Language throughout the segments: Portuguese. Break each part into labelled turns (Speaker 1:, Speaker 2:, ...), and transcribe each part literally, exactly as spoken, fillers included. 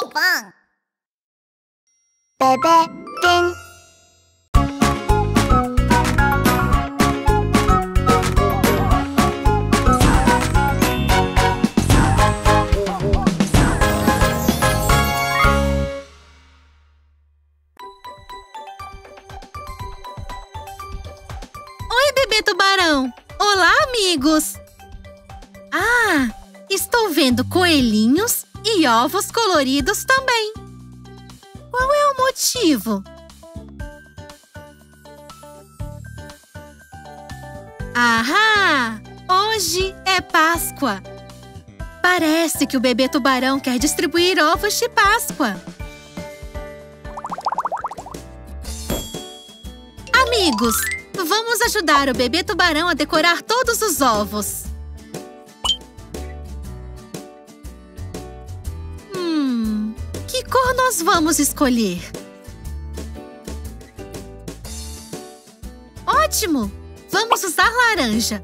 Speaker 1: Pan. Bebê Tem.
Speaker 2: Oi, bebê tubarão! Olá, amigos! Ah, estou vendo coelhinhos e ovos coloridos também. Qual é o motivo? Ahá! Hoje é Páscoa. Parece que o bebê tubarão quer distribuir ovos de Páscoa. Amigos, vamos ajudar o bebê tubarão a decorar todos os ovos. Hum, que cor nós vamos escolher? Ótimo! Vamos usar laranja.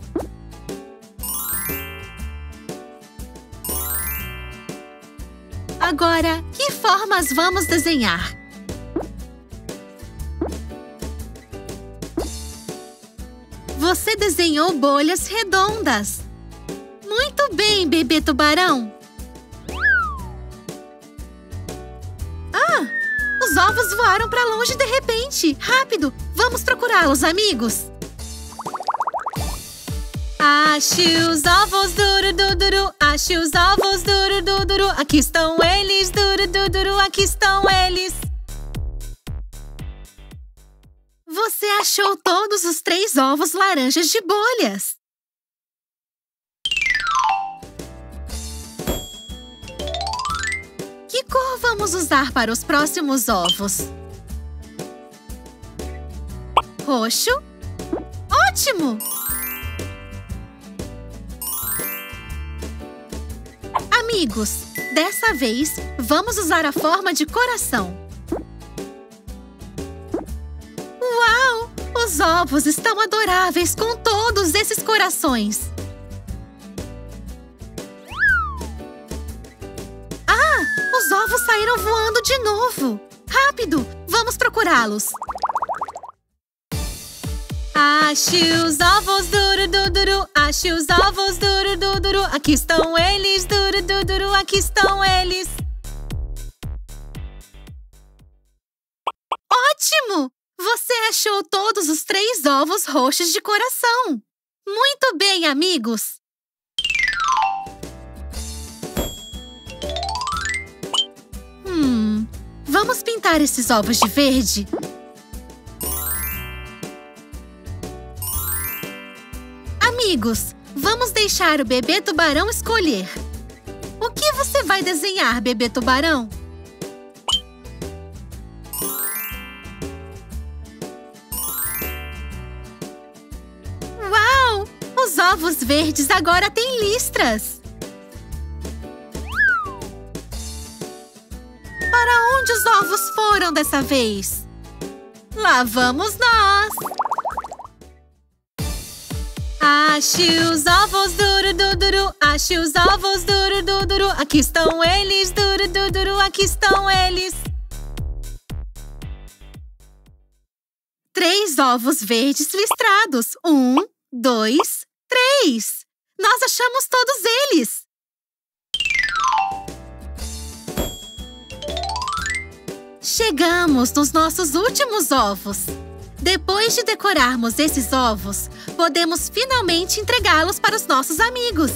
Speaker 2: Agora, que formas vamos desenhar? Você desenhou bolhas redondas. Muito bem, bebê tubarão. Ah, os ovos voaram para longe de repente. Rápido, vamos procurá-los, amigos. Ache os ovos, duro, duro, duro. Ache os ovos, duro, duro, duro. Aqui estão eles, duro, duro, duro. Aqui estão eles. Você achou todos os três ovos laranjas de bolhas. Que cor vamos usar para os próximos ovos? Roxo? Ótimo! Amigos, dessa vez, vamos usar a forma de coração. Uau! Os ovos estão adoráveis com todos esses corações. Ah! Os ovos saíram voando de novo. Rápido! Vamos procurá-los. Ache os ovos, duro, duro, duro. Ache os ovos, duro, duro, duro. Aqui estão eles, duro, duro, duro. Aqui estão eles. Ótimo! Você achou todos os três ovos roxos de coração. Muito bem, amigos! Hum, vamos pintar esses ovos de verde? Amigos, vamos deixar o bebê tubarão escolher. O que você vai desenhar, bebê tubarão? Uau! Os ovos verdes agora têm listras. Para onde os ovos foram dessa vez? Lá vamos nós! Ache os ovos, duro, duro, duro. Ache os ovos, duro, duro, duro. Aqui estão eles, duro, duro, duro. Aqui estão eles. Três ovos verdes listrados. Um, dois, três. Nós achamos todos eles. Chegamos nos nossos últimos ovos. Depois de decorarmos esses ovos, podemos finalmente entregá-los para os nossos amigos.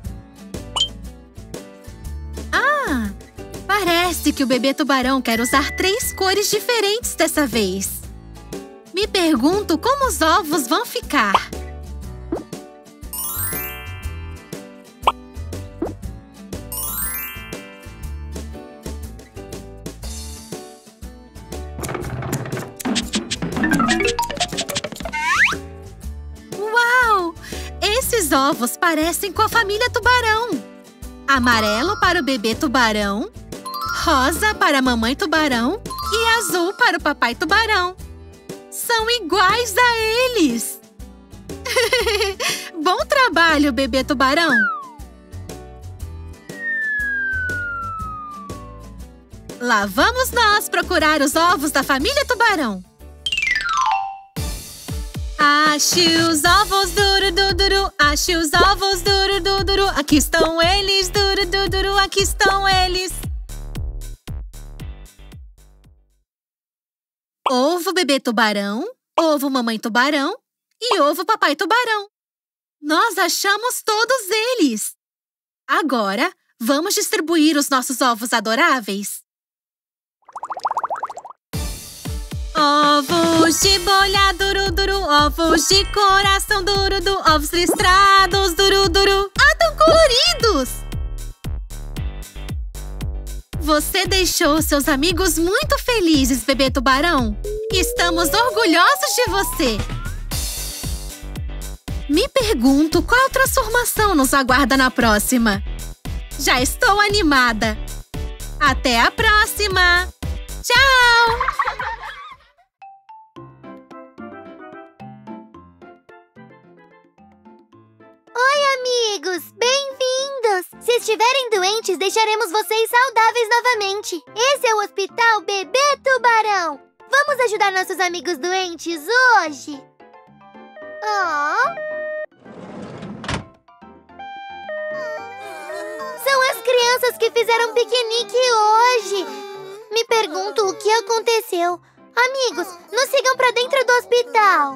Speaker 2: Ah! Parece que o bebê tubarão quer usar três cores diferentes dessa vez. Me pergunto como os ovos vão ficar. Uau! Esses ovos parecem com a família tubarão. Amarelo para o bebê tubarão, rosa para a mamãe tubarão e azul para o papai tubarão. São iguais a eles! Bom trabalho, bebê tubarão! Lá vamos nós procurar os ovos da família tubarão. Ache os ovos, duro, duro, duro. Ache os ovos, duro, duro, duro. Aqui estão eles, duro, duro, duro. Aqui estão eles. Ovo bebê tubarão, ovo mamãe tubarão e ovo papai tubarão. Nós achamos todos eles. Agora, vamos distribuir os nossos ovos adoráveis. Ovos de bolha, duro, duro. Ovos de coração, duro, duro. Ovos listrados, duro, duro. Ah, tão coloridos! Você deixou seus amigos muito felizes, bebê tubarão. Estamos orgulhosos de você. Me pergunto qual transformação nos aguarda na próxima. Já estou animada. Até a próxima! Tchau!
Speaker 1: Oi, amigos! Bem-vindos! Se estiverem doentes, deixaremos vocês saudáveis novamente. Esse é o Hospital Bebê Tubarão. Vamos ajudar nossos amigos doentes hoje? Oh. São as crianças que fizeram piquenique hoje. Me pergunto o que aconteceu. Amigos, nos sigam para dentro do hospital.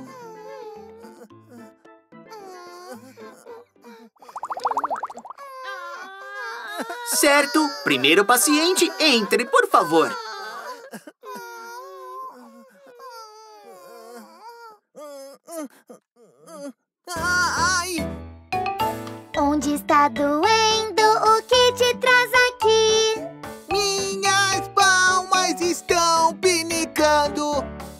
Speaker 3: Certo. Primeiro paciente, entre, por favor.
Speaker 4: Ai!
Speaker 1: Onde está doendo? O que te traz aqui?
Speaker 4: Minhas palmas estão pinicando.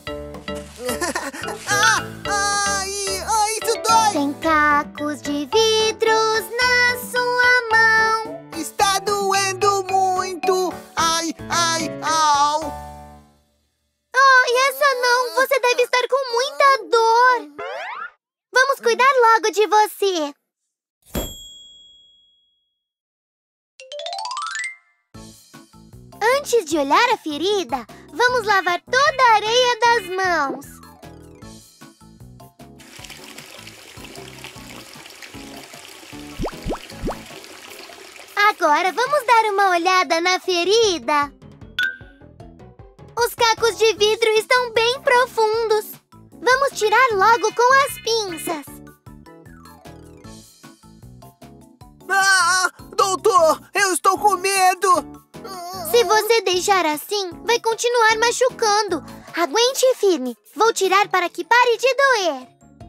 Speaker 4: Ah, ai, ai, isso dói!
Speaker 1: Tem cacos de vidros na sua mão.
Speaker 4: Está doendo muito. Ai, ai, au.
Speaker 1: Oh, e essa não! Você deve estar com muita dor. Vamos cuidar logo de você. Antes de olhar a ferida, vamos lavar toda a areia das mãos. Agora vamos dar uma olhada na ferida. Os cacos de vidro estão bem profundos. Vamos tirar logo com as pinças.
Speaker 4: Ah, doutor, eu estou com medo.
Speaker 1: Se você deixar assim, vai continuar machucando. Aguente firme. Vou tirar para que pare de doer.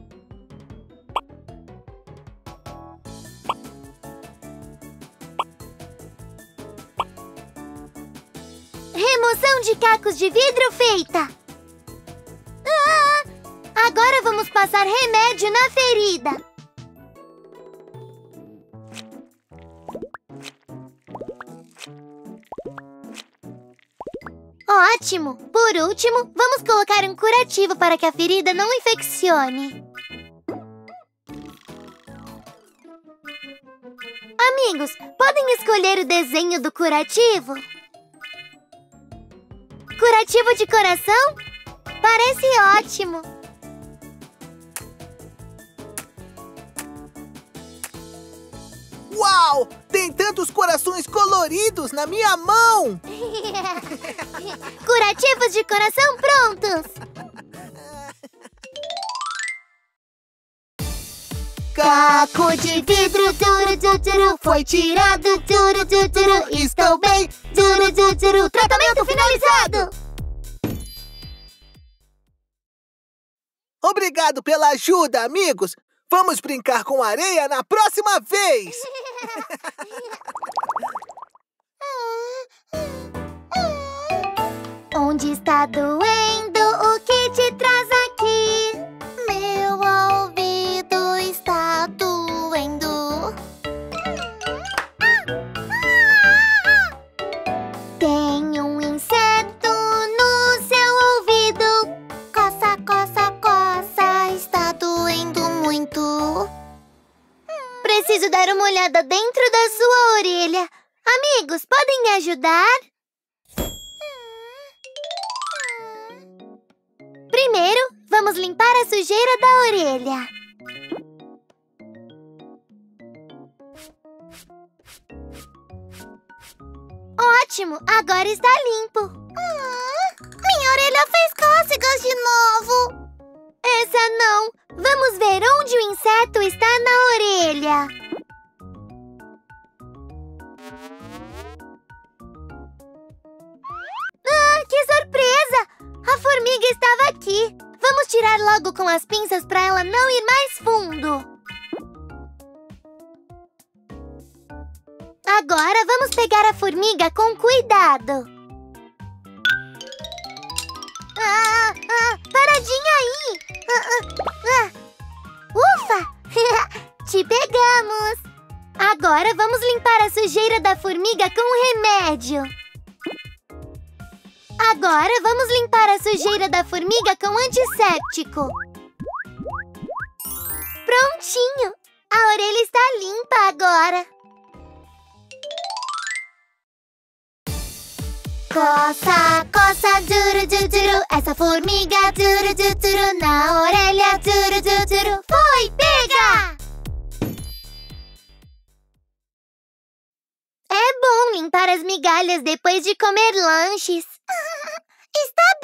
Speaker 1: Remoção de cacos de vidro feita. Ah! Agora vamos passar remédio na ferida. Ótimo! Por último, vamos colocar um curativo para que a ferida não infeccione. Amigos, podem escolher o desenho do curativo? Curativo de coração? Parece ótimo!
Speaker 4: Uau! Tem tantos corações coloridos na minha mão!
Speaker 1: Curativos de coração prontos! Caco de vidro, duro, duro, duro, foi tirado, duro, duro, duro, estou bem, duro, duro, duro, tratamento finalizado!
Speaker 4: Obrigado pela ajuda, amigos! Vamos brincar com areia na próxima vez!
Speaker 1: Onde está doendo? O que te traz aqui? Meu ouvido está doendo. Tem um inseto no seu ouvido. Coça, coça, coça, está doendo muito. Preciso dar uma olhada dentro da sua orelha. Amigos, podem me ajudar? Primeiro, vamos limpar a sujeira da orelha. Ótimo, agora está limpo. Hum, minha orelha fez cócegas de novo. Essa não. Vamos ver onde o inseto está na orelha. Ah, que surpresa! A formiga estava aqui. Vamos tirar logo com as pinças para ela não ir mais fundo. Agora vamos pegar a formiga com cuidado. Ah, ah, paradinha aí. Ah, ah, ah. Ufa! Te pegamos. Agora vamos limpar a sujeira da formiga com remédio. Agora vamos limpar a sujeira da formiga com antisséptico. Prontinho! A orelha está limpa agora. Coça, coça, duro, duro, duro. Essa formiga, duro, duro, duro. Na orelha, duro, duro, duro. Foi, pega! É bom limpar as migalhas depois de comer lanches. Está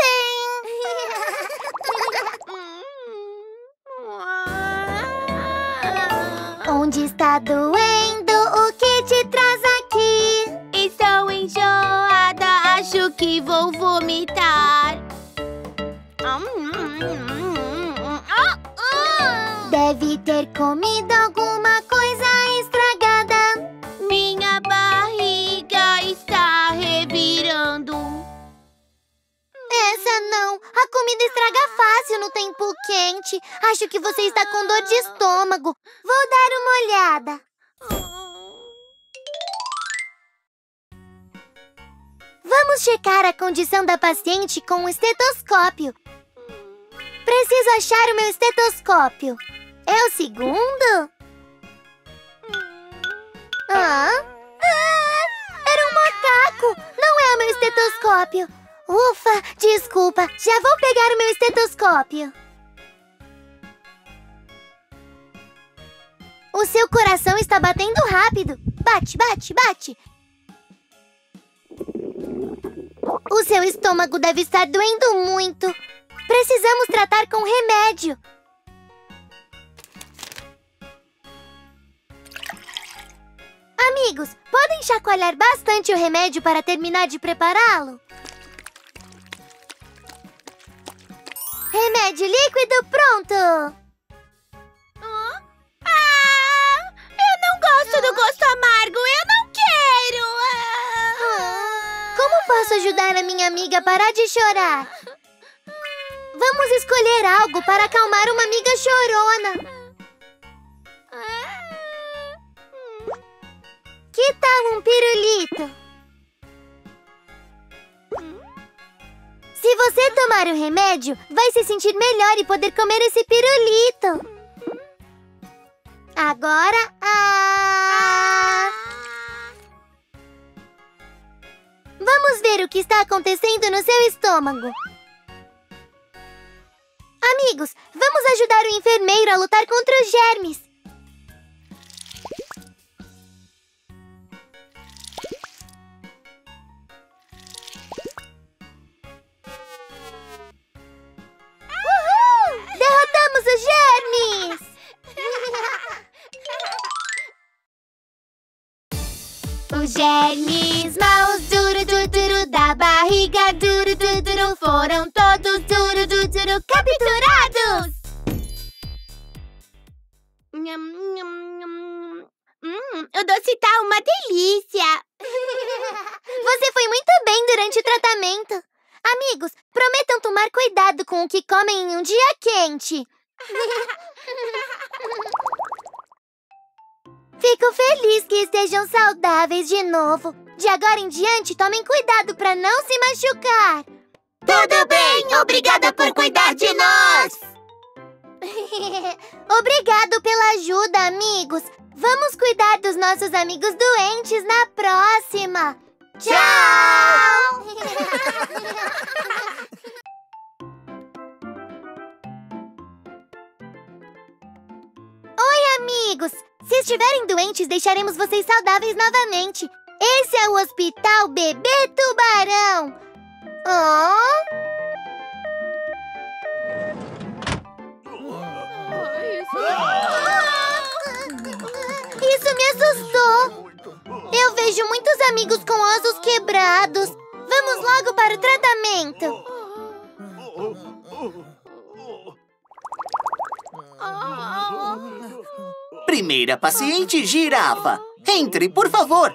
Speaker 1: bem. Onde está doendo? O que te traz aqui?
Speaker 5: Estou enjoada, acho que vou vomitar.
Speaker 1: Deve ter comido alguma coisa estragada.
Speaker 5: Minha barriga está revirando.
Speaker 1: Essa não. A comida estraga fácil no tempo quente. Acho que você está com dor de estômago. Vou dar uma olhada. Vamos checar a condição da paciente com um estetoscópio. Preciso achar o meu estetoscópio. É o segundo? Ah? Ah, era um macaco. Não é o meu estetoscópio. Ufa, desculpa. Já vou pegar o meu estetoscópio. O seu coração está batendo rápido. Bate, bate, bate. O seu estômago deve estar doendo muito. Precisamos tratar com remédio. Amigos, podem chacoalhar bastante o remédio para terminar de prepará-lo? Remédio líquido pronto!
Speaker 5: Ah, eu não gosto do gosto amargo, eu não quero!
Speaker 1: Ah, como posso ajudar a minha amiga a parar de chorar? Vamos escolher algo para acalmar uma amiga chorona. Que tal um pirulito? Se você tomar o remédio, vai se sentir melhor e poder comer esse pirulito. Agora, ah... vamos ver o que está acontecendo no seu estômago. Amigos, vamos ajudar o enfermeiro a lutar contra os germes. Uhul! Derrotamos os germes! Os germes maus, duro, duro, duro, da barriga, duro, duro, duro, foram todos, duro, duro, duro, capturados!
Speaker 5: Nham, nham, nham. Hum, o doce tá uma delícia!
Speaker 1: Você foi muito bem durante o tratamento. Amigos, prometam tomar cuidado com o que comem em um dia quente. Fico feliz que estejam saudáveis de novo. De agora em diante, tomem cuidado para não se machucar.
Speaker 5: Tudo bem, obrigada por cuidar de nós!
Speaker 1: Obrigado pela ajuda, amigos. Vamos cuidar dos nossos amigos doentes na próxima. Tchau! estiverem doentes, deixaremos vocês saudáveis novamente. Esse é o Hospital Bebê Tubarão. Oh! Isso me assustou. Eu vejo muitos amigos com ossos quebrados. Vamos logo para o tratamento.
Speaker 3: Primeira paciente, Girafa. Entre, por favor.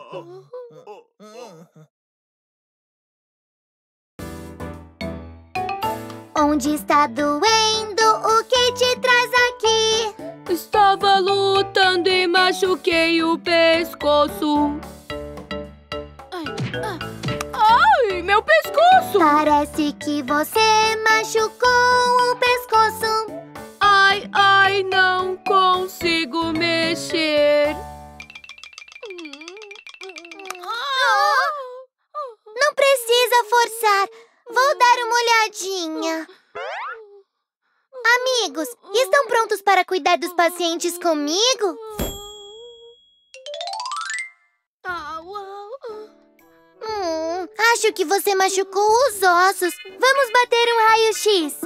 Speaker 1: Onde está doendo? O que te traz aqui?
Speaker 6: Estava lutando e machuquei o pescoço. Ai, meu pescoço!
Speaker 1: Parece que você machucou o pescoço.
Speaker 6: Ai, ai, não consigo mexer.
Speaker 1: Não precisa forçar. Vou dar uma olhadinha. Amigos, estão prontos para cuidar dos pacientes comigo? Hum, acho que você machucou os ossos. Vamos bater um raio-x.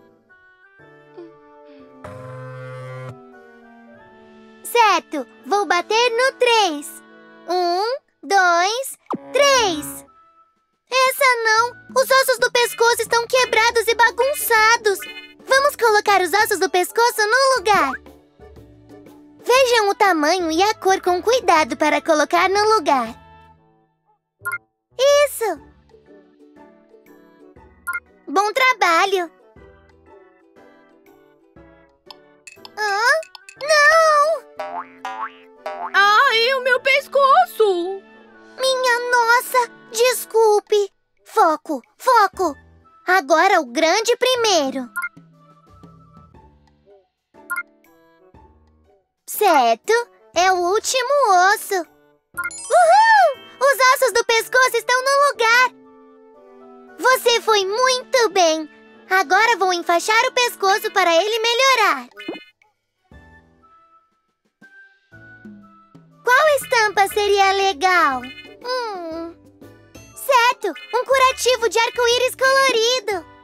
Speaker 1: Certo, vou bater no três. Um, dois, três. Essa não! Os ossos do pescoço estão quebrados e bagunçados. Vamos colocar os ossos do pescoço no lugar. Vejam o tamanho e a cor com cuidado para colocar no lugar. Isso! Bom trabalho! Hã? Não!
Speaker 6: Ai, o meu pescoço!
Speaker 1: Minha nossa! Desculpe! Foco! Foco! Agora o grande primeiro. Certo, é o último osso. Uhul! Os ossos do pescoço estão no lugar. Você foi muito bem. Agora vou enfaixar o pescoço para ele melhorar. Qual estampa seria legal? Hum... Certo, um curativo de arco-íris colorido.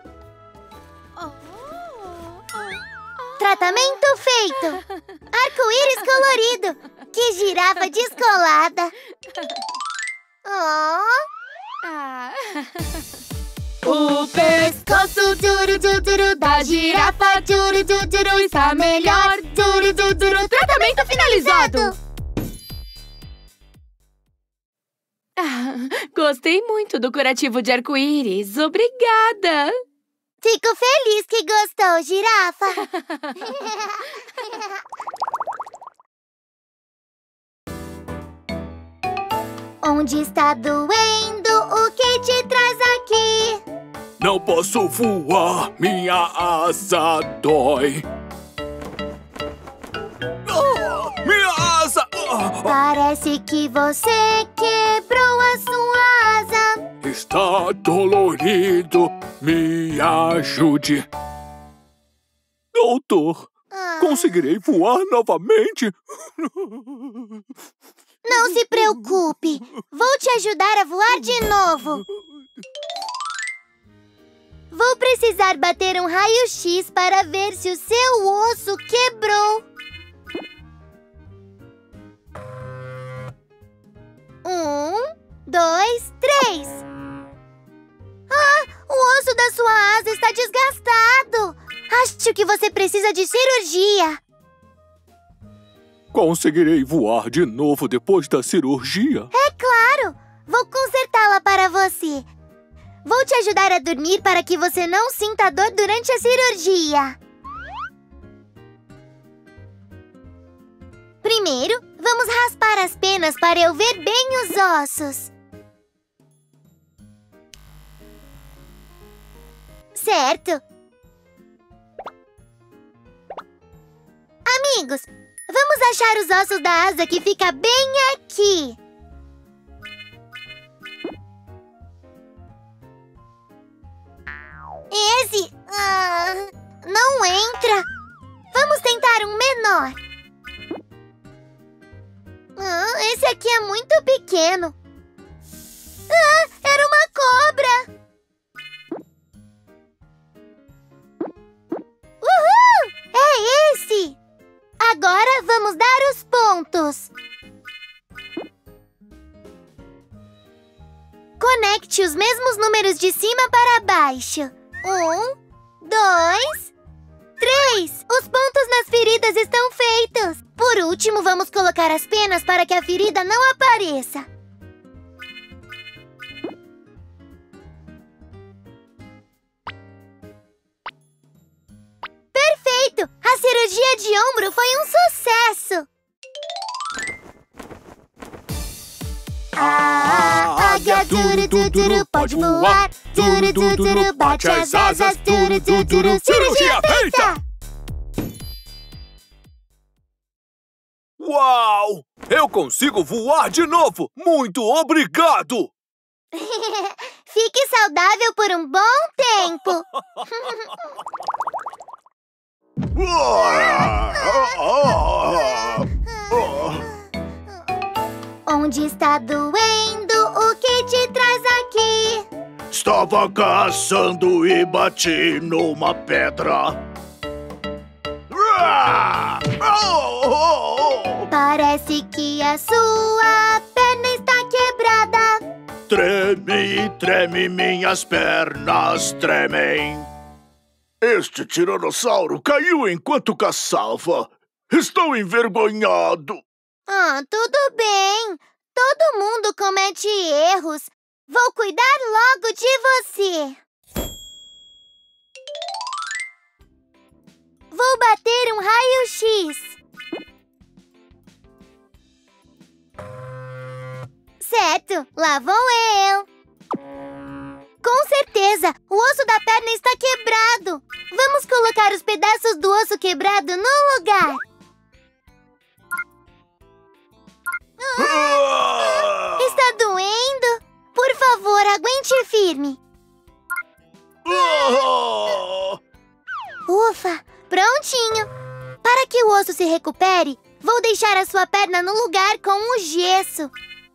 Speaker 1: Tratamento feito. Arco-íris colorido. Que girafa descolada. Oh.
Speaker 6: O pescoço duro, duro, duro da girafa duro, duro, duro está melhor. Duro, duro, duro. Tratamento finalizado. Ah, gostei muito do curativo de arco-íris. Obrigada!
Speaker 1: Fico feliz que gostou, girafa! Onde está doendo? O que te traz aqui?
Speaker 7: Não posso voar, minha asa dói. Ah, minha asa! Ah.
Speaker 1: Parece que você quebrou a sua asa.
Speaker 7: Está dolorido, me ajude. Doutor,
Speaker 1: Ah.
Speaker 7: conseguirei voar novamente?
Speaker 1: Não se preocupe. Vou te ajudar a voar de novo. Vou precisar bater um raio-x para ver se o seu osso quebrou. Um, dois, três. Ah, o osso da sua asa está desgastado. Acho que você precisa de cirurgia.
Speaker 7: Conseguirei voar de novo depois da cirurgia?
Speaker 1: É claro! Vou consertá-la para você. Vou te ajudar a dormir para que você não sinta dor durante a cirurgia. Primeiro, vamos raspar as penas para eu ver bem os ossos. Certo. Amigos, vamos achar os ossos da asa que fica bem aqui. Esse... Ah, não entra. Vamos tentar um menor. Esse aqui é muito pequeno. Ah, era uma cobra! Uhul! É esse! Agora vamos dar os pontos. Conecte os mesmos números de cima para baixo. Um, dois, três. Os pontos nas feridas estão feitos. Por último, vamos colocar as penas para que a ferida não apareça. Perfeito! A cirurgia de ombro foi um sucesso! A águia duru duru duru pode voar, duru duru duru bate as asas, duru duru duru, cirurgia feita!
Speaker 7: Uau! Eu consigo voar de novo! Muito obrigado!
Speaker 1: Fique saudável por um bom tempo! Onde está doendo? O que te traz aqui?
Speaker 8: Estava caçando e bati numa pedra.
Speaker 1: Parece que a sua perna está quebrada.
Speaker 8: Treme, treme, minhas pernas tremem. Este tiranossauro caiu enquanto caçava. Estou envergonhado.
Speaker 1: Ah, tudo bem. Todo mundo comete erros. Vou cuidar logo de você. Vou bater um raio-x. Certo, lá vou eu. Com certeza, o osso da perna está quebrado. Vamos colocar os pedaços do osso quebrado no lugar. Ah, está doendo? Por favor, aguente firme. Ufa, prontinho. Para que o osso se recupere, vou deixar a sua perna no lugar com o gesso.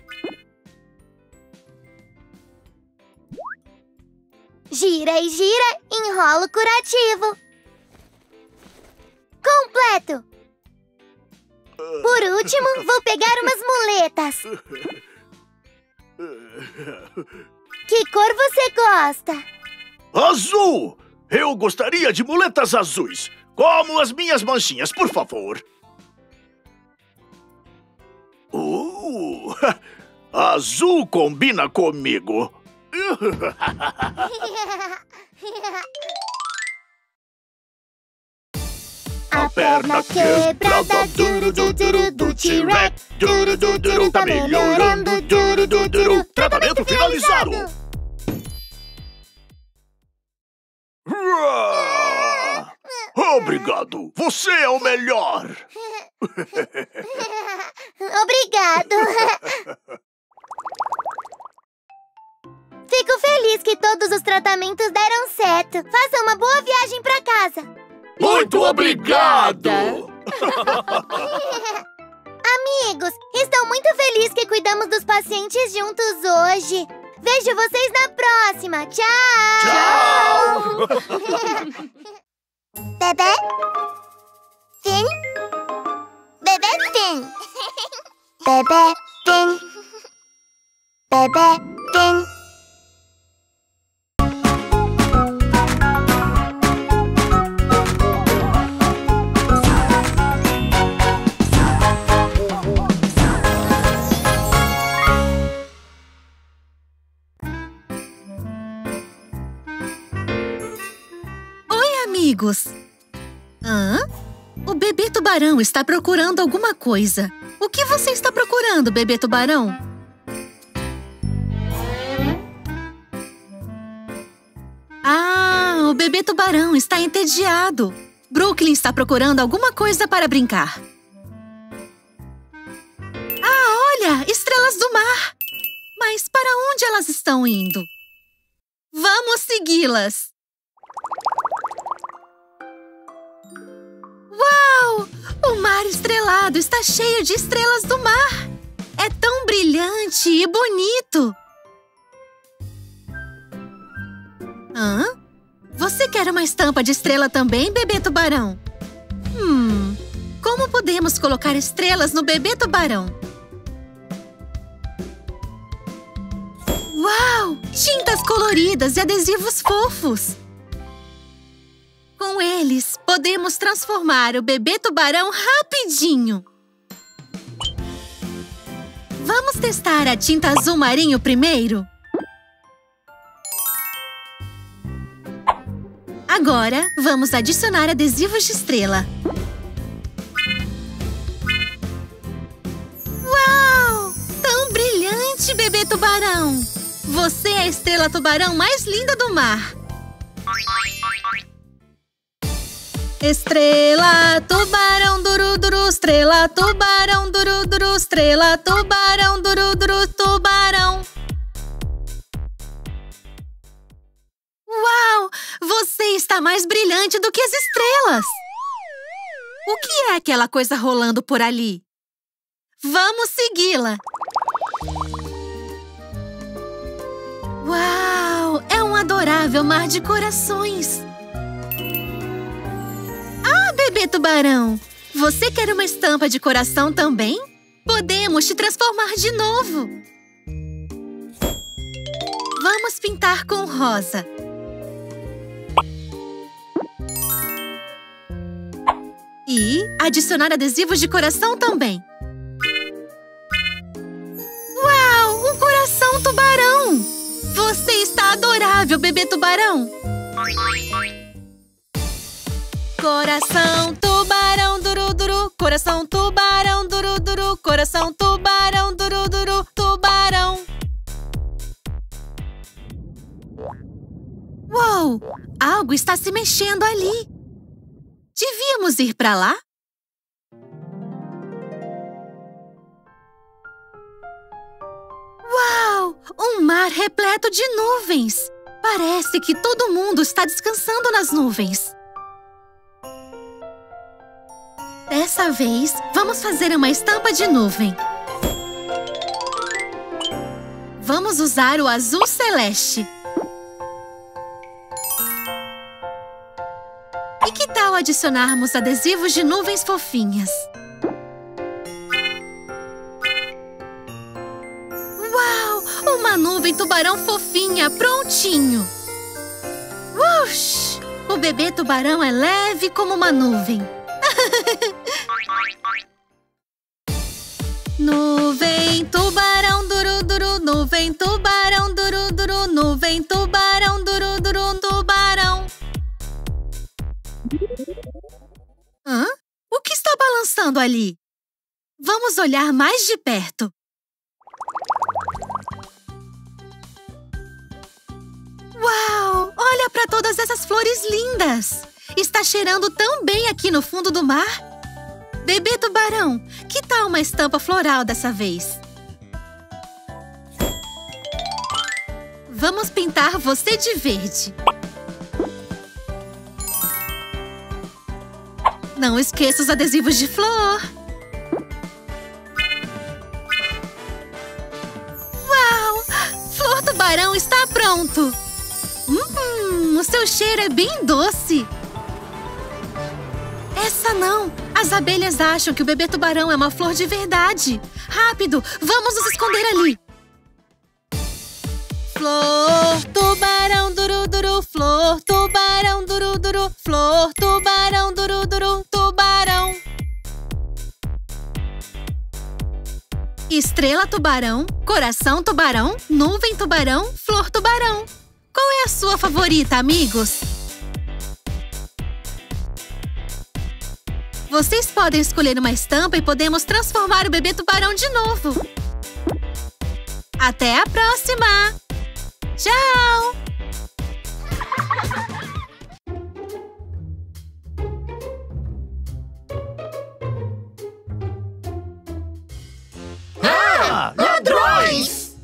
Speaker 1: Gira e gira, enrolo curativo. Completo! Por último, vou pegar umas muletas. Que cor você gosta?
Speaker 8: Azul! Eu gostaria de muletas azuis, como as minhas manchinhas, por favor. Uh, azul combina comigo.
Speaker 1: A perna quebrada, duro duro duro do T-Rex, duro duro duro tá melhorando, duro duro duro, tratamento finalizado.
Speaker 8: Obrigado, você é o melhor.
Speaker 1: Obrigado. Fico feliz que todos os tratamentos deram certo. Faça uma boa viagem pra casa.
Speaker 8: Muito obrigado!
Speaker 1: Amigos, estou muito feliz que cuidamos dos pacientes juntos hoje. Vejo vocês na próxima. Tchau!
Speaker 8: Tchau!
Speaker 1: Bebê? Finn? Bebê Finn? Bebê Finn? Bebê Finn?
Speaker 2: Amigos. Hã? O bebê tubarão está procurando alguma coisa. O que você está procurando, bebê tubarão? Ah, o bebê tubarão está entediado. Brooklyn está procurando alguma coisa para brincar. Ah, olha! Estrelas do mar! Mas para onde elas estão indo? Vamos segui-las! Uau! O mar estrelado está cheio de estrelas do mar! É tão brilhante e bonito! Hã? Você quer uma estampa de estrela também, bebê tubarão? Hum... Como podemos colocar estrelas no bebê tubarão? Uau! Tintas coloridas e adesivos fofos! Com eles, podemos transformar o bebê tubarão rapidinho! Vamos testar a tinta azul marinho primeiro? Agora, vamos adicionar adesivos de estrela. Uau! Tão brilhante, bebê tubarão! Você é a estrela tubarão mais linda do mar! Estrela, tubarão, duru, duru, estrela, tubarão, duru, duru, estrela, tubarão, duru, duru, tubarão. Uau! Você está mais brilhante do que as estrelas! O que é aquela coisa rolando por ali? Vamos segui-la! Uau! É um adorável mar de corações! Ah, bebê tubarão! Você quer uma estampa de coração também? Podemos te transformar de novo! Vamos pintar com rosa. E adicionar adesivos de coração também. Uau! Um coração tubarão! Você está adorável, bebê tubarão! Coração tubarão, duru, duru. Coração tubarão, duru, duru. Coração tubarão, duru, duru. Tubarão. Uau! Algo está se mexendo ali. Devíamos ir para lá? Uau! Um mar repleto de nuvens! Parece que todo mundo está descansando nas nuvens. Dessa vez, vamos fazer uma estampa de nuvem. Vamos usar o azul celeste. E que tal adicionarmos adesivos de nuvens fofinhas? Uau! Uma nuvem tubarão fofinha, prontinho! Ush! O bebê tubarão é leve como uma nuvem. Nuvem tubarão, duru, duru. Nuvem tubarão, duru, duru. Nuvem tubarão, duru, duru. Tubarão. Hã? O que está balançando ali? Vamos olhar mais de perto. Uau! Olha para todas essas flores lindas! Está cheirando tão bem aqui no fundo do mar. Bebê tubarão, que tal uma estampa floral dessa vez? Vamos pintar você de verde. Não esqueça os adesivos de flor. Uau! Flor tubarão está pronto! Hum, o seu cheiro é bem doce. Essa não! As abelhas acham que o bebê tubarão é uma flor de verdade. Rápido, vamos nos esconder ali. Flor tubarão, duru, duru. Flor tubarão, duru, duru. Flor tubarão, duru, duru. Tubarão. Estrela tubarão, coração tubarão, nuvem tubarão, flor tubarão. Qual é a sua favorita, amigos? Vocês podem escolher uma estampa e podemos transformar o bebê tubarão de novo. Até a próxima! Tchau!
Speaker 8: Ah! Ladrões!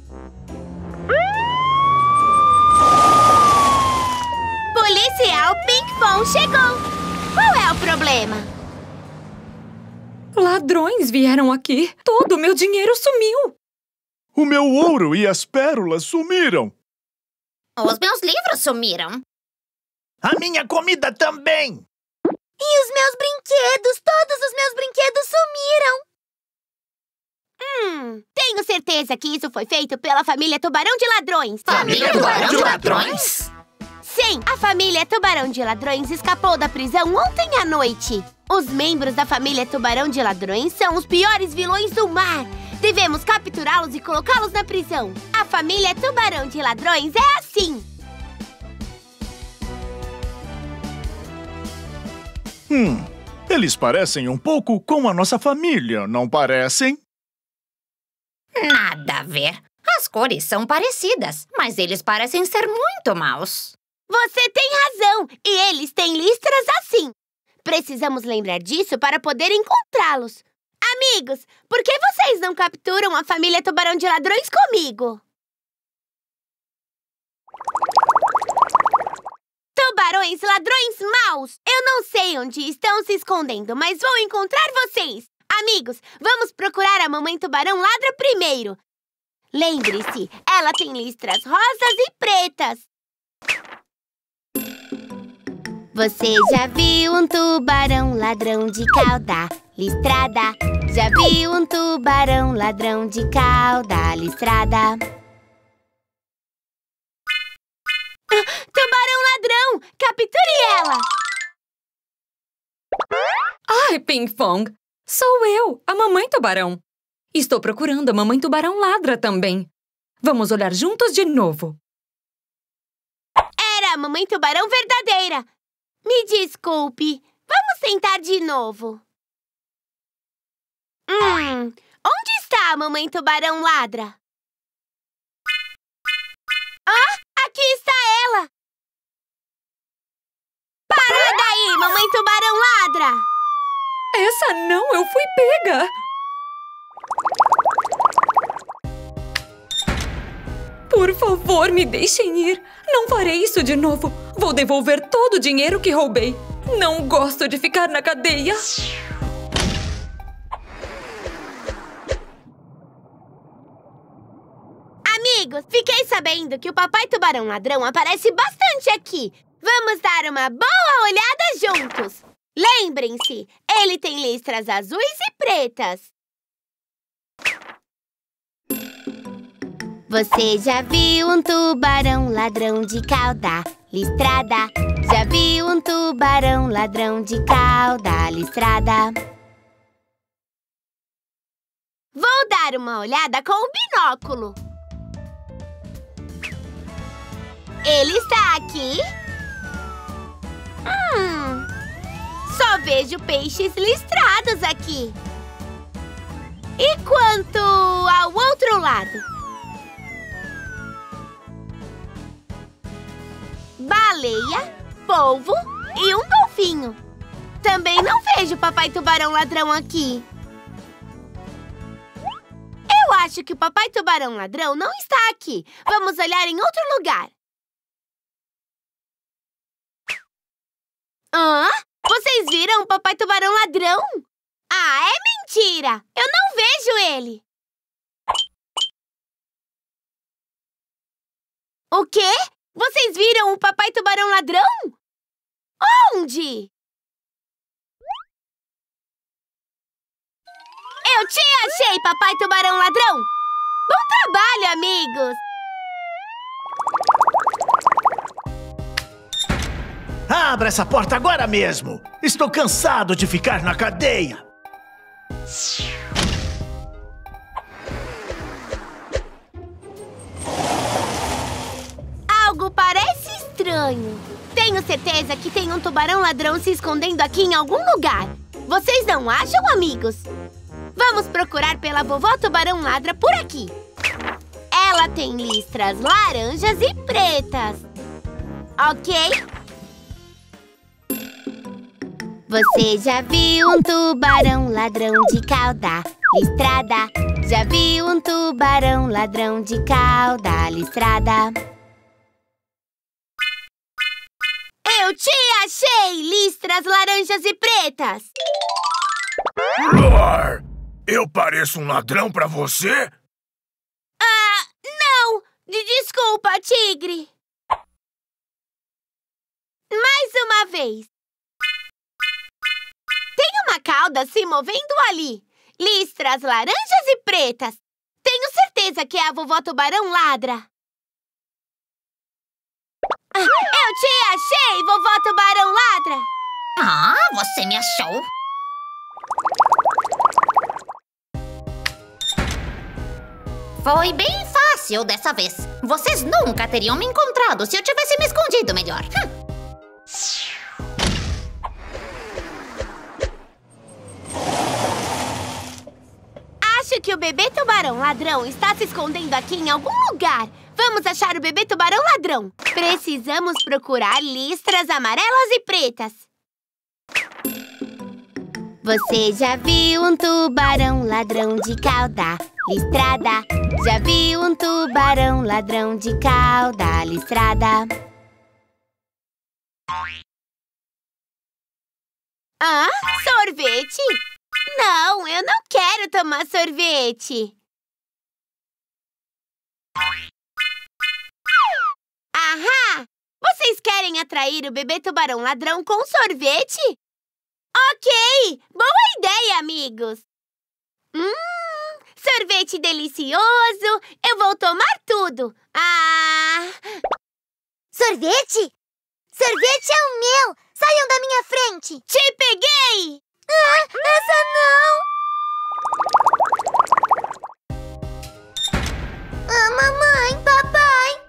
Speaker 5: Policial Pinkfong chegou! Qual é o problema?
Speaker 9: Ladrões vieram aqui. Todo o meu dinheiro sumiu.
Speaker 8: O meu ouro e as pérolas sumiram.
Speaker 10: Os meus livros sumiram.
Speaker 8: A minha comida também.
Speaker 1: E os meus brinquedos, todos os meus brinquedos sumiram.
Speaker 5: Hum, tenho certeza que isso foi feito pela família Tubarão de Ladrões.
Speaker 10: Família Tubarão de Ladrões?
Speaker 5: Sim, a família Tubarão de Ladrões escapou da prisão ontem à noite. Os membros da família Tubarão de Ladrões são os piores vilões do mar. Devemos capturá-los e colocá-los na prisão. A família Tubarão de Ladrões é assim.
Speaker 8: Hum, eles parecem um pouco com a nossa família, não parecem?
Speaker 10: Nada a ver. As cores são parecidas, mas eles parecem ser muito maus.
Speaker 5: Você tem razão, e eles têm listras assim. Precisamos lembrar disso para poder encontrá-los. Amigos, por que vocês não capturam a família Tubarão de Ladrões comigo? Tubarões, ladrões maus! Eu não sei onde estão se escondendo, mas vou encontrar vocês! Amigos, vamos procurar a mamãe Tubarão Ladra primeiro. Lembre-se, ela tem listras rosas e pretas. Você já viu um tubarão ladrão de cauda listrada? Já viu um tubarão ladrão de cauda listrada? Ah, tubarão ladrão! Capture ela!
Speaker 9: Ai, Pinkfong! Sou eu, a Mamãe Tubarão. Estou procurando a Mamãe Tubarão Ladra também. Vamos olhar juntos de novo.
Speaker 5: Era a Mamãe Tubarão verdadeira. Me desculpe. Vamos tentar de novo. Hum, onde está a Mamãe Tubarão Ladra? Ah, aqui está ela. Para daí, Mamãe Tubarão Ladra.
Speaker 9: Essa não, eu fui pega! Por favor, me deixem ir. Não farei isso de novo. Vou devolver todo o dinheiro que roubei. Não gosto de ficar na cadeia.
Speaker 5: Amigos, fiquei sabendo que o Papai Tubarão Ladrão aparece bastante aqui. Vamos dar uma boa olhada juntos. Lembrem-se, ele tem listras azuis e pretas. Você já viu um tubarão ladrão de cauda listrada? Já viu um tubarão ladrão de cauda listrada? Vou dar uma olhada com o binóculo. Ele está aqui? Hum... Só vejo peixes listrados aqui. E quanto ao outro lado? Baleia, polvo e um golfinho. Também não vejo o Papai Tubarão Ladrão aqui. Eu acho que o Papai Tubarão Ladrão não está aqui. Vamos olhar em outro lugar. Hã? Vocês viram o Papai Tubarão Ladrão? Ah, é mentira! Eu não vejo ele! O quê? Vocês viram o Papai Tubarão Ladrão? Onde? Eu te achei, Papai Tubarão Ladrão! Bom trabalho, amigos!
Speaker 8: Abra essa porta agora mesmo! Estou cansado de ficar na cadeia!
Speaker 5: Algo parece estranho. Tenho certeza que tem um tubarão ladrão se escondendo aqui em algum lugar. Vocês não acham, amigos? Vamos procurar pela vovó Tubarão Ladra por aqui. Ela tem listras laranjas e pretas. Ok? Você já viu um tubarão ladrão de cauda listrada? Já viu um tubarão ladrão de cauda listrada? Eu te achei, listras laranjas e pretas!
Speaker 8: Roar! Eu pareço um ladrão pra você?
Speaker 5: Ah, não! De- Desculpa, tigre. Mais uma vez. Tem uma cauda se movendo ali. Listras laranjas e pretas. Tenho certeza que é a vovó Tubarão Ladra. Ah, eu te achei, vovó Tubarão Ladra.
Speaker 10: Ah, você me achou? Foi bem fácil dessa vez. Vocês nunca teriam me encontrado se eu tivesse me escondido melhor. Hum.
Speaker 5: Acho que o bebê tubarão ladrão está se escondendo aqui em algum lugar. Vamos achar o bebê tubarão ladrão. Precisamos procurar listras amarelas e pretas. Você já viu um tubarão ladrão de cauda listrada? Já viu um tubarão ladrão de cauda listrada? Ah, sorvete? Não, eu não quero tomar sorvete. Ahá! Vocês querem atrair o bebê tubarão ladrão com sorvete? Ok! Boa ideia, amigos! Hum, sorvete delicioso! Eu vou tomar tudo! Ah!
Speaker 1: Sorvete? Sorvete é o meu! Saiam da minha frente!
Speaker 5: Te peguei!
Speaker 1: Ah, essa não! Ah, mamãe, papai!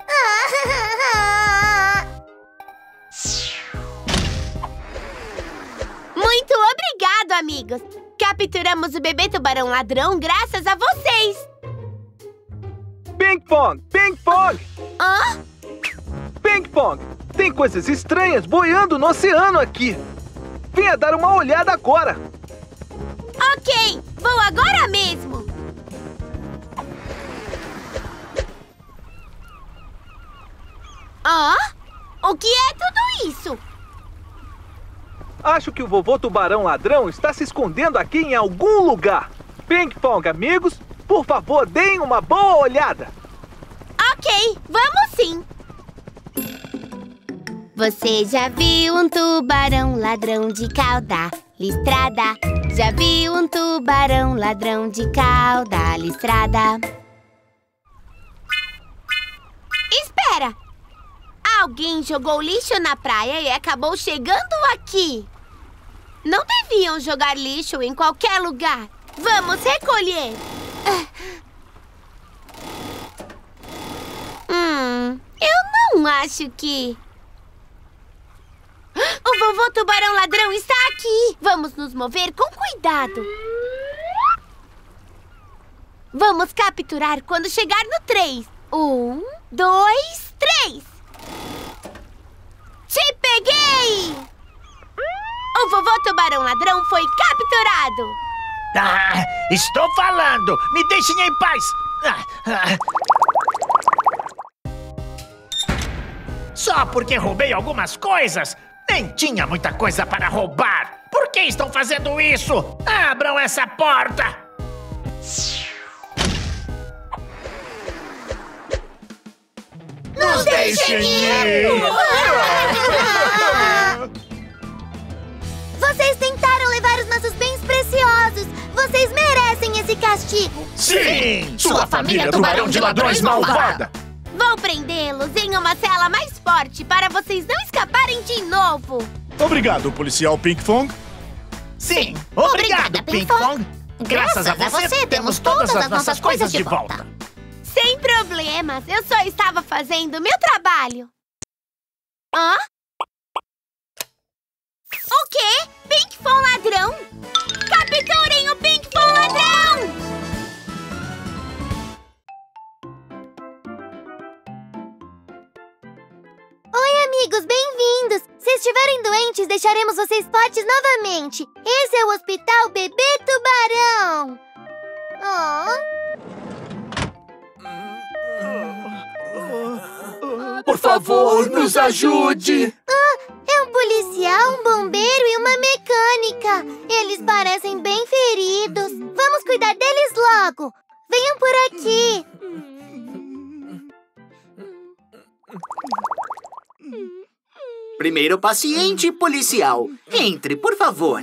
Speaker 1: Ah.
Speaker 5: Muito obrigado, amigos! Capturamos o bebê tubarão ladrão graças a vocês!
Speaker 11: Ping Pong! Ping Pong!
Speaker 5: Hã?
Speaker 11: Ping Pong! Tem coisas estranhas boiando no oceano aqui! Venha dar uma olhada agora!
Speaker 5: Ok! Vou agora mesmo! Ah? O que é tudo isso?
Speaker 11: Acho que o vovô tubarão ladrão está se escondendo aqui em algum lugar. Ping Pong, amigos, por favor, deem uma boa olhada.
Speaker 5: Ok, vamos sim. Você já viu um tubarão ladrão de cauda listrada? Já viu um tubarão ladrão de cauda listrada? Espera! Alguém jogou lixo na praia e acabou chegando aqui. Não deviam jogar lixo em qualquer lugar. Vamos recolher. Hum, eu não acho que... O vovô tubarão ladrão está aqui. Vamos nos mover com cuidado. Vamos capturar quando chegar no três. Um, dois, três. Te peguei! O vovô tubarão ladrão foi capturado.
Speaker 8: Ah, estou falando! Me deixem em paz! Ah, ah. Só porque roubei algumas coisas? Nem tinha muita coisa para roubar! Por que estão fazendo isso? Abram essa porta!
Speaker 1: Nos deixem ir! Vocês tentaram levar os nossos bens preciosos! Vocês merecem esse castigo!
Speaker 8: Sim! Sua família tubarão de ladrões malvada!
Speaker 5: Vou prendê-los em uma cela mais forte para vocês não escaparem de novo!
Speaker 8: Obrigado, policial Ping Pong. Sim, obrigado,
Speaker 10: Obrigada,
Speaker 8: Ping
Speaker 10: Ping Pong.
Speaker 8: Pong. Graças a você, temos todas as nossas coisas de volta.
Speaker 5: Sem problemas, eu só estava fazendo o meu trabalho. Hã? O quê? Ping Pong ladrão? Capturem o Ping Pong ladrão!
Speaker 1: Oi, amigos, bem-vindos! Se estiverem doentes, deixaremos vocês fortes novamente. Esse é o Hospital Bebê Tubarão.
Speaker 7: Por favor, nos ajude!
Speaker 1: Ah, é um policial! policial, um bombeiro e uma mecânica. Eles parecem bem feridos. Vamos cuidar deles logo. Venham por aqui.
Speaker 3: Primeiro paciente policial. Entre, por favor.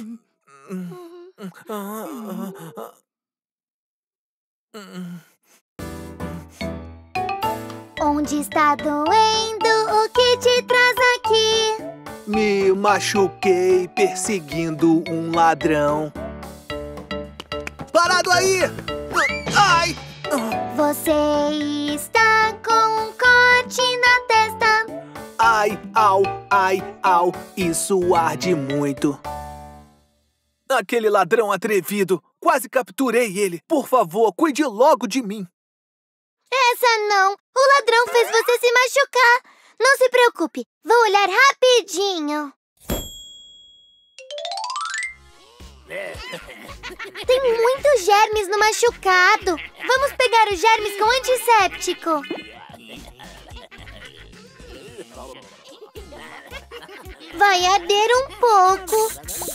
Speaker 1: Onde está doendo? O que te traz aqui?
Speaker 4: Me machuquei perseguindo um ladrão. Parado aí! Ai!
Speaker 1: Você está com um corte na testa.
Speaker 4: Ai, au, ai, au, isso arde muito. Aquele ladrão atrevido, quase capturei ele. Por favor, cuide logo de mim.
Speaker 1: Essa não! O ladrão fez você se machucar. Não se preocupe, vou olhar rapidinho. Tem muitos germes no machucado. Vamos pegar os germes com antisséptico. Vai arder um pouco.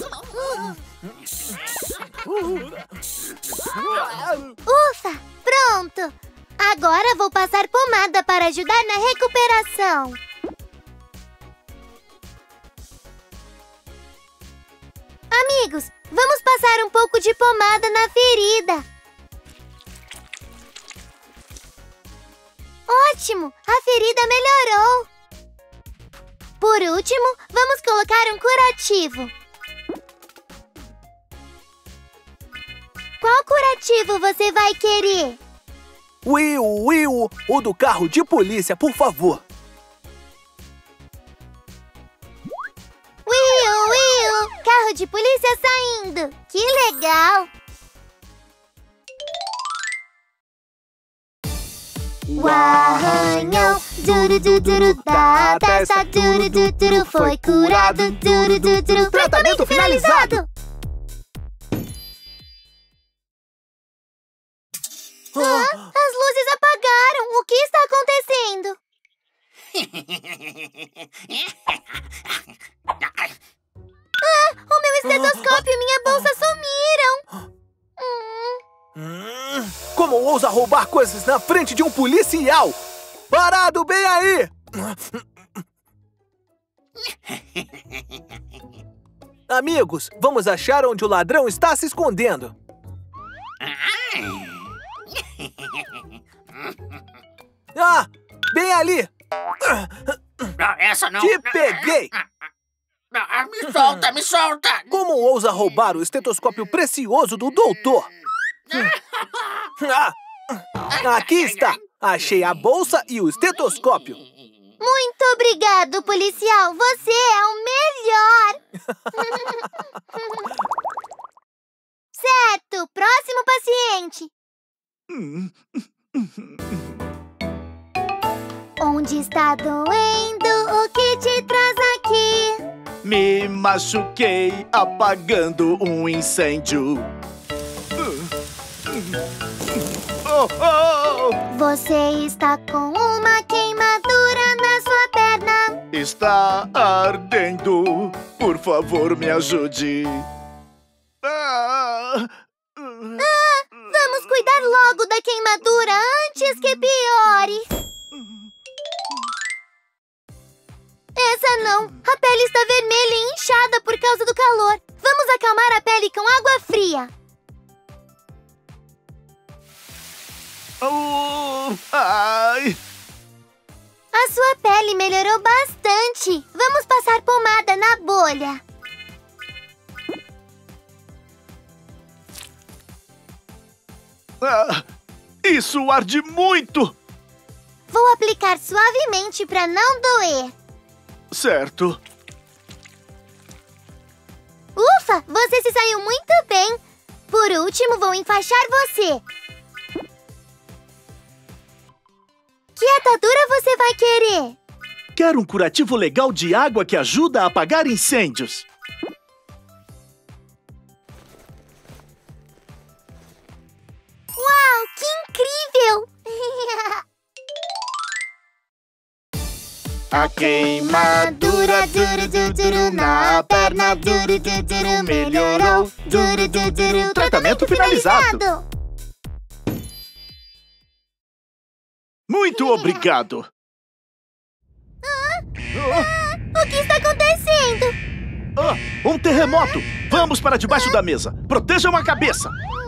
Speaker 1: Ufa, pronto. Agora vou passar pomada para ajudar na recuperação. Amigos, vamos passar um pouco de pomada na ferida. Ótimo! A ferida melhorou. Por último, vamos colocar um curativo. Qual curativo você vai querer?
Speaker 4: Will, Will, o do carro de polícia, por favor.
Speaker 1: Will, Will, carro de polícia saindo. Que legal! O arranhão, duro, duro, duro, da testa, duro, duro, duro, foi curado, duro, duro, duro, tratamento finalizado! Ah, as luzes apagaram! O que está acontecendo? Ah, o meu estetoscópio e minha bolsa sumiram!
Speaker 4: Hum, como ousa roubar coisas na frente de um policial? Parado bem aí! Amigos, vamos achar onde o ladrão está se escondendo. Ah, bem ali!
Speaker 8: Não, essa não.
Speaker 4: Te peguei!
Speaker 8: Não, me solta, me solta!
Speaker 4: Como ousa roubar o estetoscópio precioso do doutor? Ah, aqui está! Achei a bolsa e o estetoscópio.
Speaker 1: Muito obrigado, policial! Você é o melhor! Certo! Próximo paciente! Onde está doendo? O que te traz aqui?
Speaker 12: Me machuquei apagando um incêndio. Oh, oh!
Speaker 1: Você está com uma queimadura na sua perna.
Speaker 12: Está ardendo. Por favor, me ajude. Ah!
Speaker 1: Ah, vamos cuidar logo da queimadura antes que piore. Essa não. A pele está vermelha e inchada por causa do calor. Vamos acalmar a pele com água fria.
Speaker 12: Oh, ai.
Speaker 1: A sua pele melhorou bastante. Vamos passar pomada na bolha.
Speaker 12: Ah, isso arde muito!
Speaker 1: Vou aplicar suavemente para não doer.
Speaker 12: Certo.
Speaker 1: Ufa, você se saiu muito bem. Por último, vou enfaixar você. Que atadura você vai querer?
Speaker 12: Quero um curativo legal de água que ajuda a apagar incêndios.
Speaker 1: Uau, que incrível!
Speaker 12: A queimadura, duro, duro, duro, na perna, duro, duro, duro, melhorou. Duro, duro, duro, tratamento finalizado. Muito obrigado.
Speaker 1: Ah, ah, o que está acontecendo?
Speaker 12: Ah, um terremoto! Vamos para debaixo da mesa. Protejam a cabeça.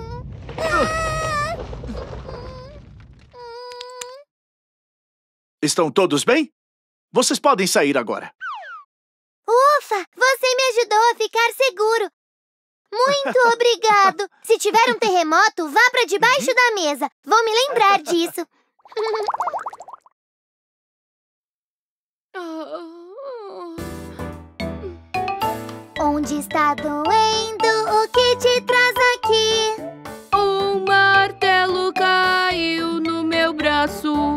Speaker 12: Estão todos bem? Vocês podem sair agora.
Speaker 1: Ufa! Você me ajudou a ficar seguro. Muito obrigado. Se tiver um terremoto, vá para debaixo da mesa. Vou me lembrar disso. Onde está doendo? O que te traz aqui?
Speaker 6: Um martelo caiu no meu braço.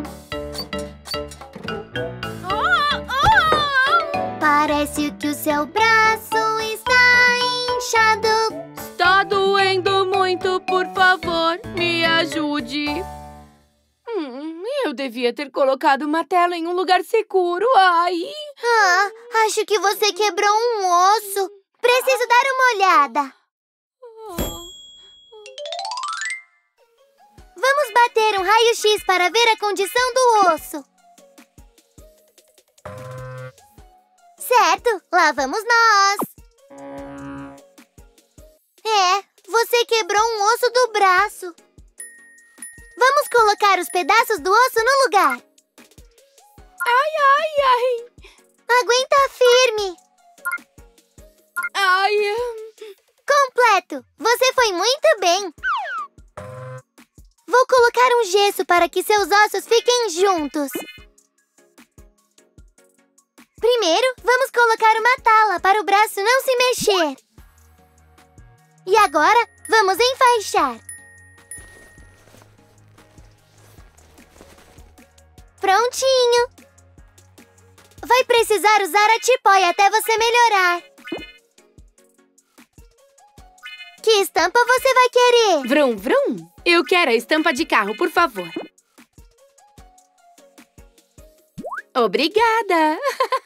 Speaker 1: Parece que o seu braço está inchado.
Speaker 6: Está doendo muito, por favor, me ajude. Hum, eu devia ter colocado o martelo em um lugar seguro. Ai!
Speaker 1: Ah, acho que você quebrou um osso. Preciso dar uma olhada. Vamos bater um raio-x para ver a condição do osso. Certo, lá vamos nós. É, você quebrou um osso do braço. Vamos colocar os pedaços do osso no lugar.
Speaker 6: Ai, ai, ai.
Speaker 1: Aguenta firme.
Speaker 6: Ai.
Speaker 1: Completo. Você foi muito bem. Vou colocar um gesso para que seus ossos fiquem juntos. Primeiro, vamos colocar uma tala para o braço não se mexer. E agora, vamos enfaixar. Prontinho. Vai precisar usar a tipóia até você melhorar. Que estampa você vai querer?
Speaker 6: Vrum, vrum. Eu quero a estampa de carro, por favor. Obrigada.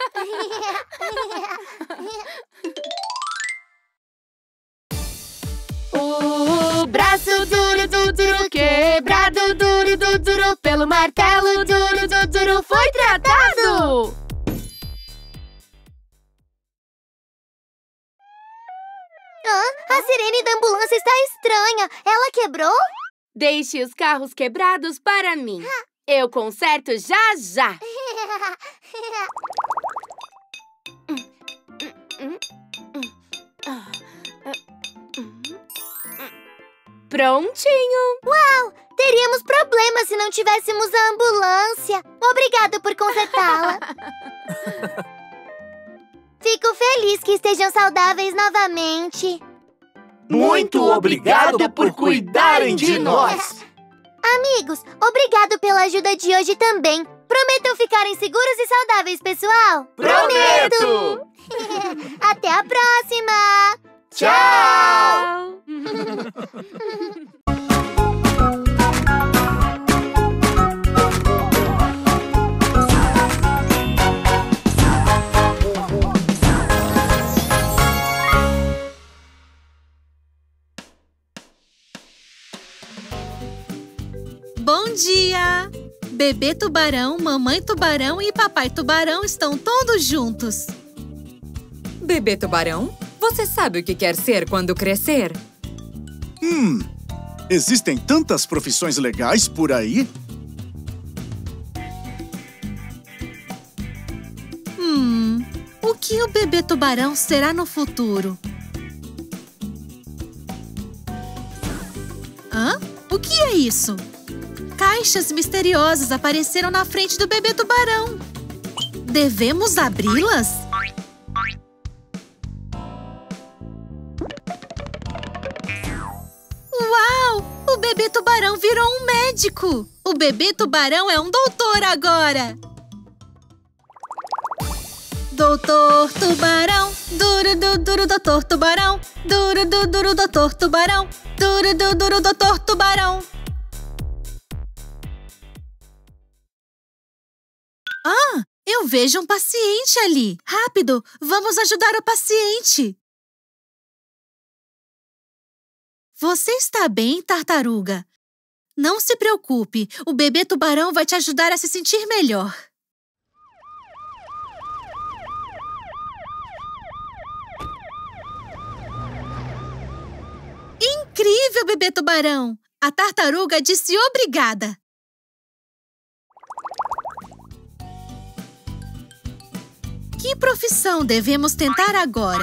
Speaker 6: O braço duro, duro, duro, quebrado, duro, duro, duro, pelo martelo, duro, duro, duro, foi tratado.
Speaker 1: Ah, a sirene da ambulância está estranha. Ela quebrou?
Speaker 6: Deixe os carros quebrados para mim. Eu conserto já, já. Prontinho.
Speaker 1: Uau! Teríamos problemas se não tivéssemos a ambulância. Obrigado por consertá-la. Fico feliz que estejam saudáveis novamente.
Speaker 12: Muito obrigado por cuidarem de nós.
Speaker 1: Amigos, obrigado pela ajuda de hoje também. Prometam ficarem seguros e saudáveis, pessoal?
Speaker 12: Prometo!
Speaker 1: Até a próxima!
Speaker 12: Tchau!
Speaker 2: Bom dia! Bebê tubarão, mamãe tubarão e papai tubarão estão todos juntos.
Speaker 9: Bebê tubarão, você sabe o que quer ser quando crescer?
Speaker 12: Hum, existem tantas profissões legais por aí.
Speaker 2: Hum, o que o bebê tubarão será no futuro? Hã? O que é isso? Caixas misteriosas apareceram na frente do bebê tubarão. Devemos abri-las? Uau! O bebê tubarão virou um médico! O bebê tubarão é um doutor agora! Doutor Tubarão, duro, duro, duro, doutor Tubarão, duro, duro, duro, doutor Tubarão, duro, duro, duro, doutor Tubarão. Ah, eu vejo um paciente ali. Rápido, vamos ajudar o paciente. Você está bem, tartaruga? Não se preocupe, o bebê tubarão vai te ajudar a se sentir melhor. Incrível, bebê tubarão! A tartaruga disse obrigada. Que profissão devemos tentar agora?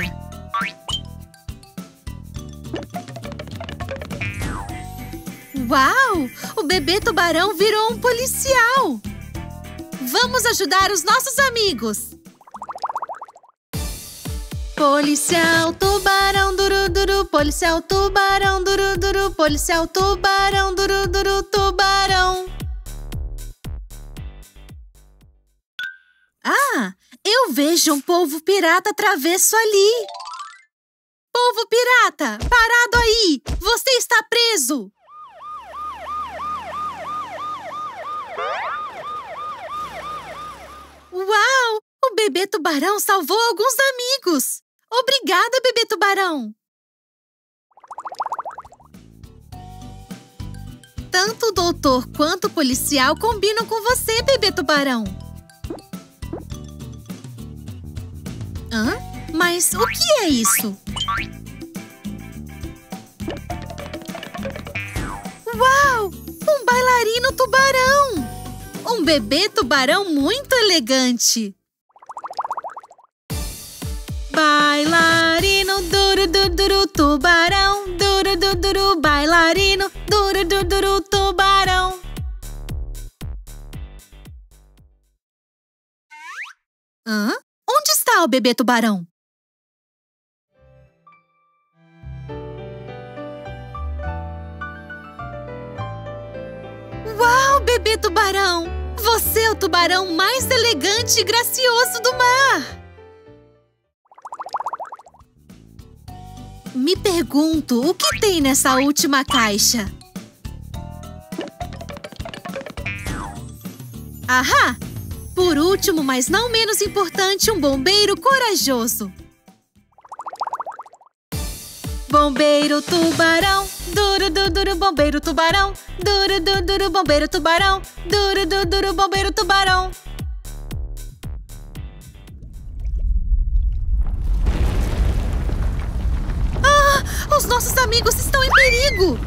Speaker 2: Uau! O bebê tubarão virou um policial! Vamos ajudar os nossos amigos! Policial tubarão duru duru, policial tubarão duru duru, policial tubarão duru duru, tubarão. Ah, eu vejo um polvo pirata travesso ali. Polvo pirata, parado aí! Você está preso! Uau! O bebê tubarão salvou alguns amigos! Obrigada, bebê tubarão! Tanto o doutor quanto o policial combinam com você, bebê tubarão. Hã? Mas o que é isso? Uau! Um bailarino tubarão! Um bebê tubarão muito elegante! Bailarino duru duru duru, tubarão duru duru duru, bailarino duru duru duru, tubarão. Hã? Onde está o bebê tubarão? Uau, bebê tubarão! Você é o tubarão mais elegante e gracioso do mar! Me pergunto, o que tem nessa última caixa? Ahá! Por último, mas não menos importante, um bombeiro corajoso. Bombeiro tubarão, duru duru duru, bombeiro tubarão, duru duru duru, bombeiro tubarão, duru duru duru, bombeiro tubarão. Ah, os nossos amigos estão em perigo!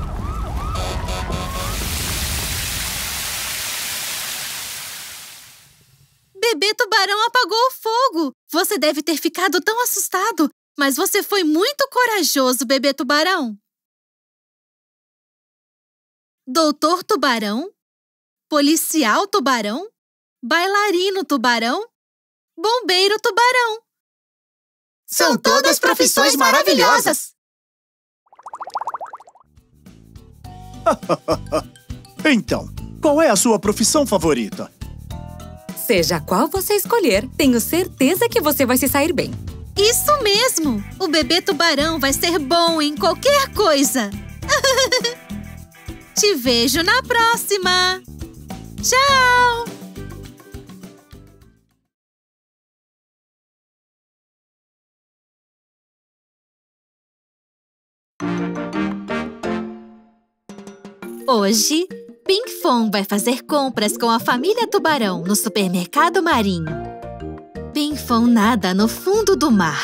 Speaker 2: Bebê tubarão apagou o fogo! Você deve ter ficado tão assustado, mas você foi muito corajoso, bebê tubarão! Doutor tubarão, policial tubarão, bailarino tubarão, bombeiro tubarão.
Speaker 10: São todas profissões maravilhosas!
Speaker 13: Então, qual é a sua profissão favorita?
Speaker 9: Seja qual você escolher, tenho certeza que você vai se sair bem.
Speaker 2: Isso mesmo! O bebê tubarão vai ser bom em qualquer coisa! Te vejo na próxima! Tchau! Hoje, Pinkfong vai fazer compras com a família Tubarão no supermercado marinho. Pinkfong nada no fundo do mar.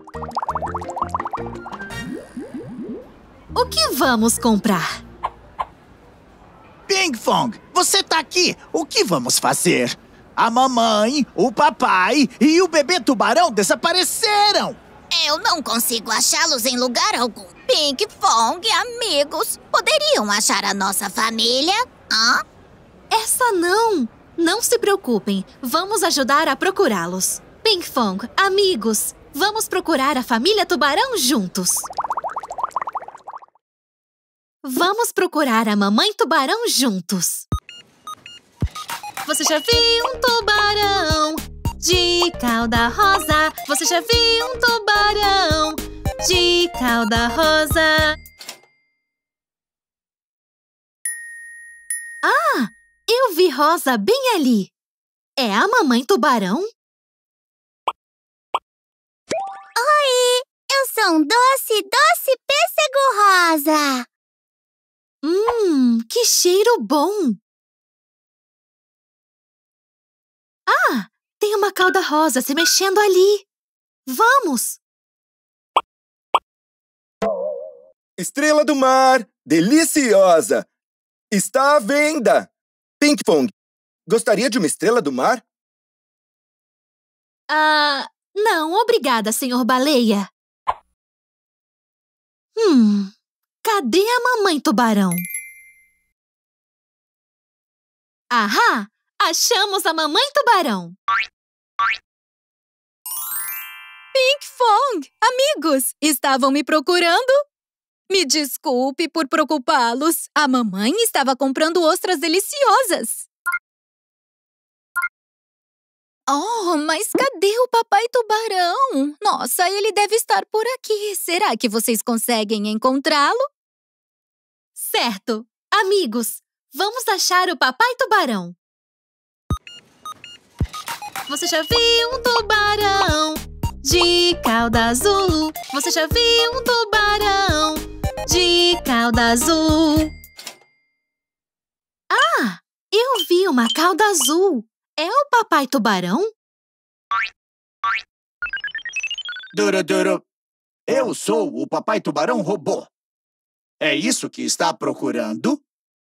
Speaker 2: O que vamos comprar?
Speaker 14: Pinkfong, você tá aqui! O que vamos fazer? A mamãe, o papai e o bebê tubarão desapareceram!
Speaker 10: Eu não consigo achá-los em lugar algum. Pinkfong, amigos, poderiam achar a nossa família? Hã?
Speaker 2: Essa não! Não se preocupem, vamos ajudar a procurá-los. Pinkfong, amigos, vamos procurar a família Tubarão juntos. Vamos procurar a mamãe Tubarão juntos. Você já viu um tubarão de cauda rosa? Você já viu um tubarão de cauda rosa? Ah, eu vi Rosa bem ali. É a mamãe tubarão?
Speaker 1: Oi! Eu sou um doce, doce pêssego rosa!
Speaker 2: Hum, que cheiro bom! Ah, tem uma cauda rosa se mexendo ali! Vamos!
Speaker 15: Estrela do mar, deliciosa! Está à venda! Pinkfong, gostaria de uma estrela do mar?
Speaker 2: Ah, não, obrigada, senhor Baleia. Hum, cadê a mamãe tubarão? Ahá, achamos a mamãe tubarão.
Speaker 9: Pinkfong, amigos, estavam me procurando? Me desculpe por preocupá-los. A mamãe estava comprando ostras deliciosas. Oh, mas cadê o papai tubarão? Nossa, ele deve estar por aqui. Será que vocês conseguem encontrá-lo?
Speaker 2: Certo. Amigos, vamos achar o papai tubarão. Você já viu um tubarão de cauda azul? Você já viu um tubarão de cauda azul? Ah, eu vi uma cauda azul. É o papai tubarão?
Speaker 14: Duro, duro. Eu sou o papai tubarão robô. É isso que está procurando?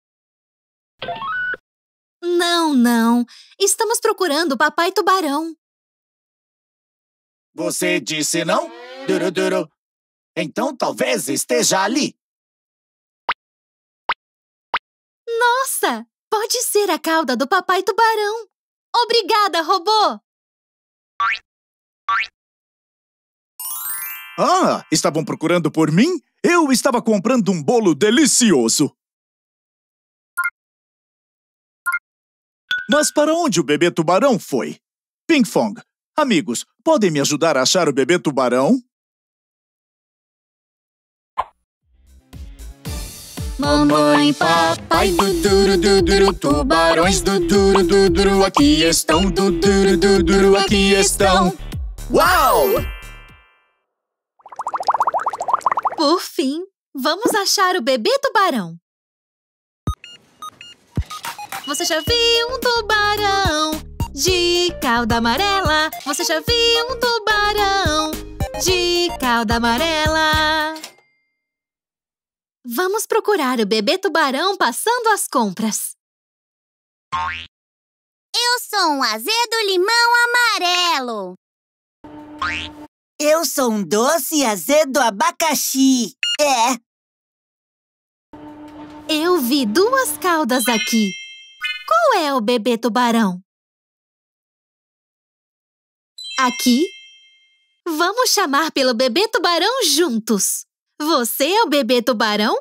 Speaker 2: Não, não. Estamos procurando o papai tubarão.
Speaker 14: Você disse não? Duro, duro. Então talvez esteja ali.
Speaker 2: Nossa! Pode ser a cauda do papai tubarão. Obrigada, robô!
Speaker 13: Ah, estavam procurando por mim? Eu estava comprando um bolo delicioso. Mas para onde o bebê tubarão foi? Pinkfong, amigos, podem me ajudar a achar o bebê tubarão?
Speaker 16: Mamãe, papai, duduru, duduru, tubarões, duduru, duduru, aqui estão, duduru, duduru, aqui estão.
Speaker 14: Uau!
Speaker 2: Por fim, vamos achar o bebê tubarão. Você já viu um tubarão de cauda amarela? Você já viu um tubarão de cauda amarela? Vamos procurar o bebê tubarão passando as compras.
Speaker 1: Eu sou um azedo limão amarelo.
Speaker 17: Eu sou um doce azedo abacaxi. É.
Speaker 2: Eu vi duas caudas aqui. Qual é o bebê tubarão? Aqui? Vamos chamar pelo bebê tubarão juntos. Você é o bebê tubarão?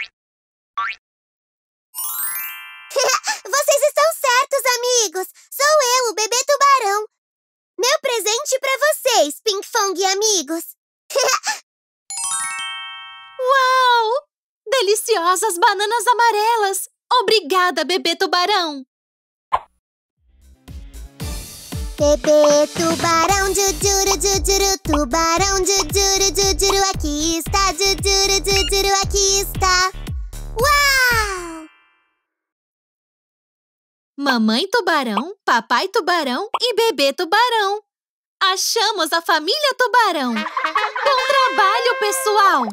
Speaker 1: Vocês estão certos, amigos. Sou eu, o bebê tubarão. Meu presente pra vocês, Pinkfong e amigos.
Speaker 2: Uau! Deliciosas bananas amarelas. Obrigada, bebê tubarão.
Speaker 1: Bebê tubarão, jujuru, jujuru, tubarão, jujuru, jujuru, aqui está, jujuru, jujuru, aqui está. Uau!
Speaker 2: Mamãe tubarão, papai tubarão e bebê tubarão. Achamos a família tubarão. Bom trabalho, pessoal!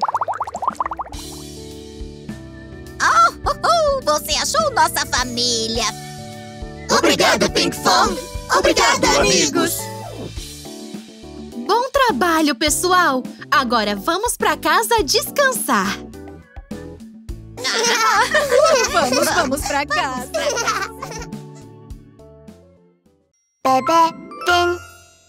Speaker 10: Oh, oh, oh, você achou nossa família.
Speaker 16: Obrigado, Pinkfong. Obrigado, amigos!
Speaker 2: Bom trabalho, pessoal! Agora vamos pra casa descansar.
Speaker 9: Vamos, vamos pra casa.
Speaker 1: Bebê, tem.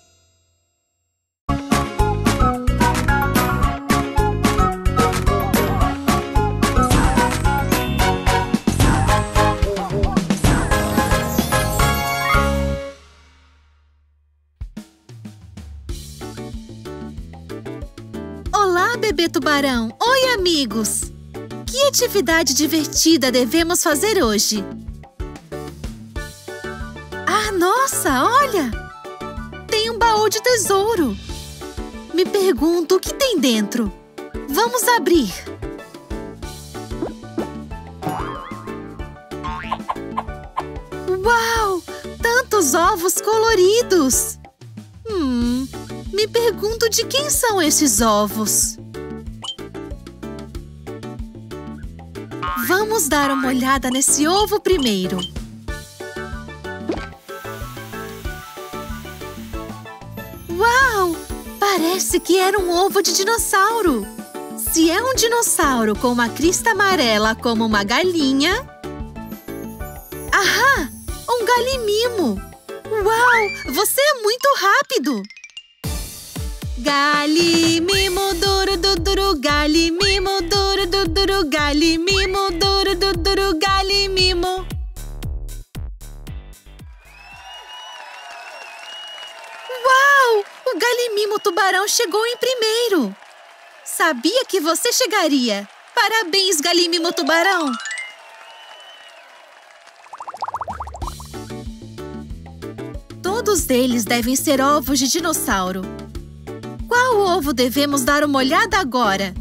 Speaker 2: Olá, bebê tubarão! Oi, amigos! Que atividade divertida devemos fazer hoje? Ah, nossa! Nossa, olha! Tem um baú de tesouro. Me pergunto o que tem dentro. Vamos abrir. Uau! Tantos ovos coloridos! Hum, me pergunto de quem são esses ovos. Vamos dar uma olhada nesse ovo primeiro. Uau! Parece que era um ovo de dinossauro. Se é um dinossauro com uma crista amarela como uma galinha... Ahá! Um galimimo! Uau! Você é muito rápido! Galimimo, duro, duro, duro, galimimo, duro, duro, duro, galimimo, duro, duro, duro, galimimo. Uau! O galimimo tubarão chegou em primeiro! Sabia que você chegaria! Parabéns, galimimo tubarão! Todos eles devem ser ovos de dinossauro. Qual ovo devemos dar uma olhada agora?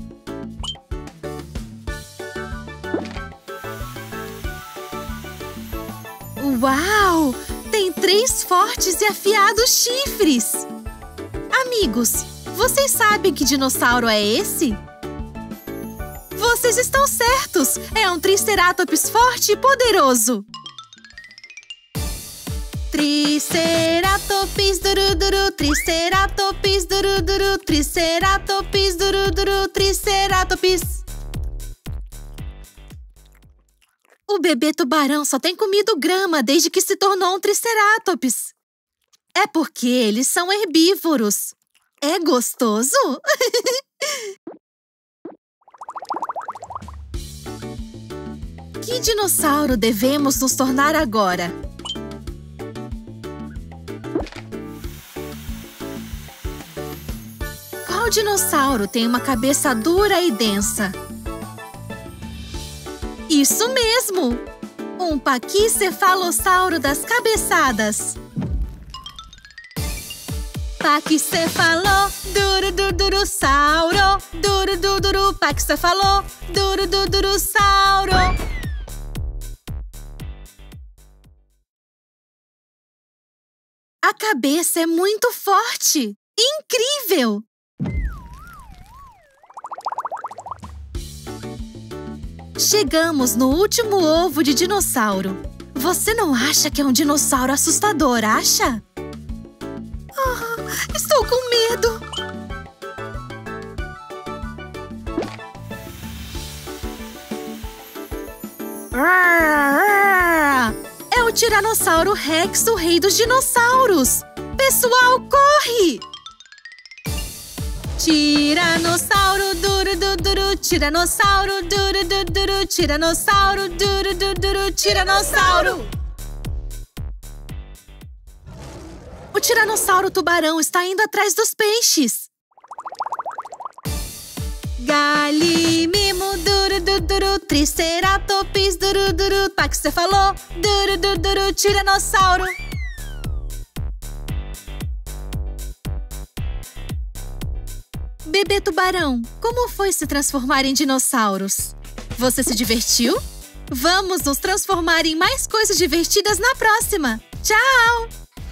Speaker 2: Uau! Tem três fortes e afiados chifres! Amigos, vocês sabem que dinossauro é esse? Vocês estão certos! É um Triceratops forte e poderoso! Triceratops, duru, duru, Triceratops, duru, duru, Triceratops, duru, duru, Triceratops. O bebê tubarão só tem comido grama desde que se tornou um Triceratops. É porque eles são herbívoros. É gostoso? Que dinossauro devemos nos tornar agora? Qual dinossauro tem uma cabeça dura e densa? Isso mesmo! Um paquicefalossauro das cabeçadas! Paquicefalo, duro, duro, duro, sauro, duro, duro, duro, paquicefalo, duro, duro, duro, sauro. A cabeça é muito forte! Incrível! Chegamos no último ovo de dinossauro. Você não acha que é um dinossauro assustador, acha? Oh, estou com medo. É o Tiranossauro Rex, o rei dos dinossauros. Pessoal, corre! Tiranossauro, duro, duro, duro, Tiranossauro, duro, duro, duro, Tiranossauro, duro, duro, duro, Tiranossauro. O Tiranossauro tubarão está indo atrás dos peixes. Galimimo, duro, duro, duro, Triceratops, duro, duro, paquicefalo, duro, duro, duro, Tiranossauro. Bebê tubarão, como foi se transformar em dinossauros? Você se divertiu? Vamos nos transformar em mais coisas divertidas na próxima! Tchau!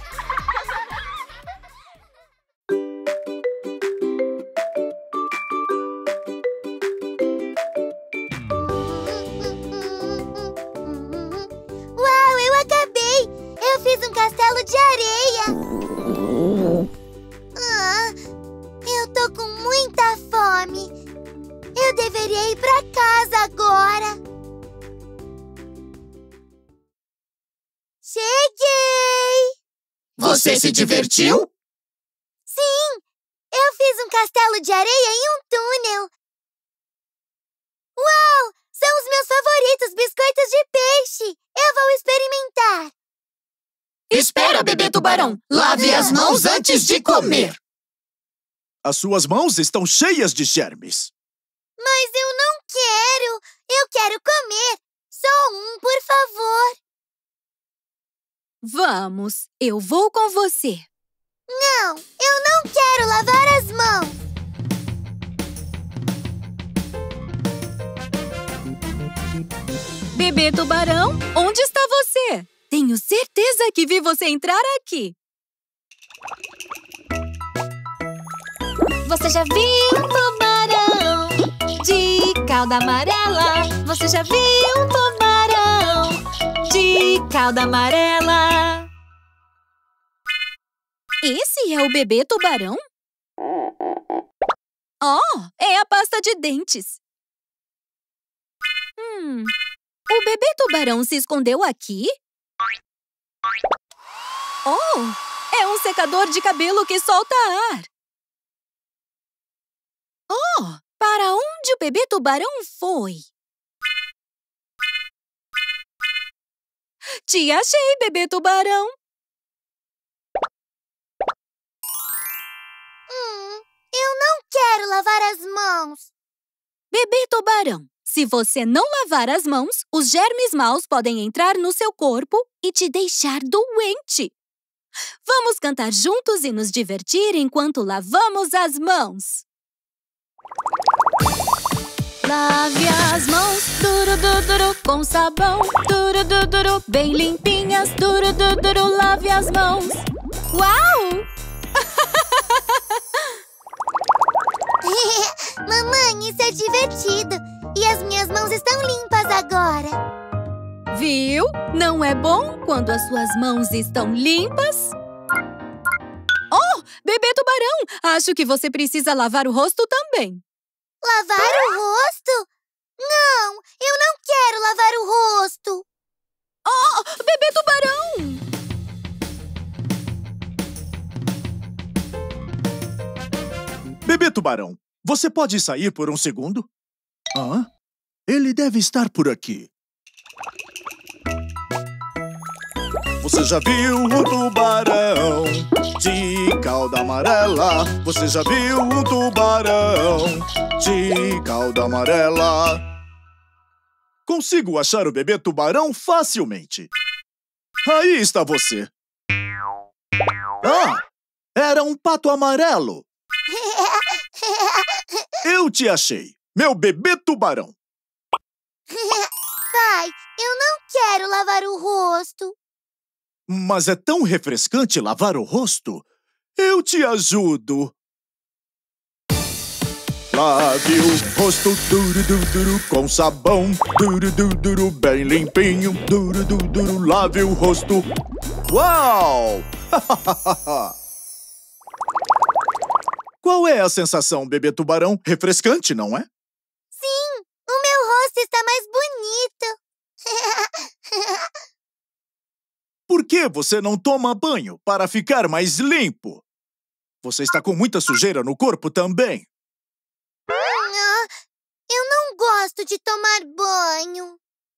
Speaker 1: Uau, eu acabei! Eu fiz um castelo de areia! Ah, eu tô com muita fome! Eu deveria ir pra casa agora! Cheguei!
Speaker 16: Você se divertiu?
Speaker 1: Sim! Eu fiz um castelo de areia em um túnel! Uau! São os meus favoritos biscoitos de peixe! Eu vou experimentar!
Speaker 16: Espera, bebê tubarão! Lave as mãos antes de comer!
Speaker 13: As suas mãos estão cheias de germes.
Speaker 1: Mas eu não quero! Eu quero comer! Só um, por favor!
Speaker 2: Vamos, eu vou com você.
Speaker 1: Não, eu não quero lavar as mãos.
Speaker 2: Bebê Tubarão, onde está você? Tenho certeza que vi você entrar aqui.
Speaker 18: Você já viu um tubarão de cauda amarela? Você já viu um tubarão de cauda amarela?
Speaker 2: Esse é o bebê tubarão? Oh, é a pasta de dentes. Hum, o bebê tubarão se escondeu aqui? Oh, é um secador de cabelo que solta ar. Oh, para onde o bebê tubarão foi? Te achei, bebê tubarão.
Speaker 1: Hum, eu não quero lavar as mãos.
Speaker 2: Bebê tubarão, se você não lavar as mãos, os germes maus podem entrar no seu corpo e te deixar doente. Vamos cantar juntos e nos divertir enquanto lavamos as mãos. Lave as mãos, duro, duro, duro, com sabão. Duro, duro, duro, bem limpinhas. Duro, duro, duro, lave as mãos. Uau!
Speaker 1: Mamãe, isso é divertido. E as minhas mãos estão limpas agora.
Speaker 2: Viu? Não é bom quando as suas mãos estão limpas? Oh, bebê tubarão! Acho que você precisa lavar o rosto também.
Speaker 1: Lavar o rosto? Não, eu não quero lavar o rosto.
Speaker 2: Oh, bebê tubarão!
Speaker 13: Bebê tubarão, você pode sair por um segundo? Hã? Ele deve estar por aqui. Você já viu um tubarão de cauda amarela? Você já viu um tubarão de cauda amarela? Consigo achar o bebê tubarão facilmente. Aí está você. Ah, era um pato amarelo. Eu te achei, meu bebê tubarão.
Speaker 1: Pai, eu não quero lavar o rosto.
Speaker 13: Mas é tão refrescante lavar o rosto. Eu te ajudo. Lave o rosto duro, duro, duro, com sabão. Duro, duro, duro, bem limpinho. Duro, duro, duro, lave o rosto. Uau! Qual é a sensação, bebê tubarão? Refrescante, não é?
Speaker 1: Sim, o meu rosto está mais bonito.
Speaker 13: Por que você não toma banho para ficar mais limpo? Você está com muita sujeira no corpo também.
Speaker 1: Eu não gosto de tomar banho.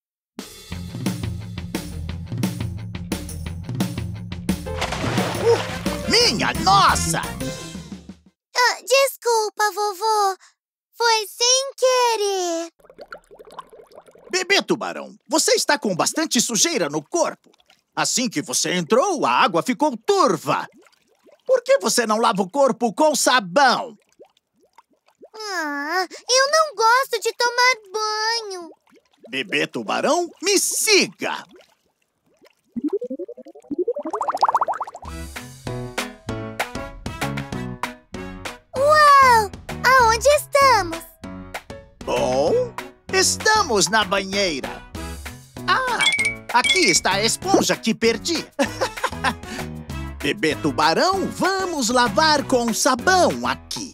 Speaker 14: Uh, minha nossa!
Speaker 1: Ah, desculpa, vovô. Foi sem querer.
Speaker 14: Bebê tubarão, você está com bastante sujeira no corpo. Assim que você entrou, a água ficou turva. Por que você não lava o corpo com sabão?
Speaker 1: Ah, eu não gosto de tomar banho.
Speaker 14: Bebê tubarão, me siga!
Speaker 1: Uau! Aonde estamos?
Speaker 14: Bom, estamos na banheira. Ah, aqui está a esponja que perdi. Bebê tubarão, vamos lavar com sabão aqui.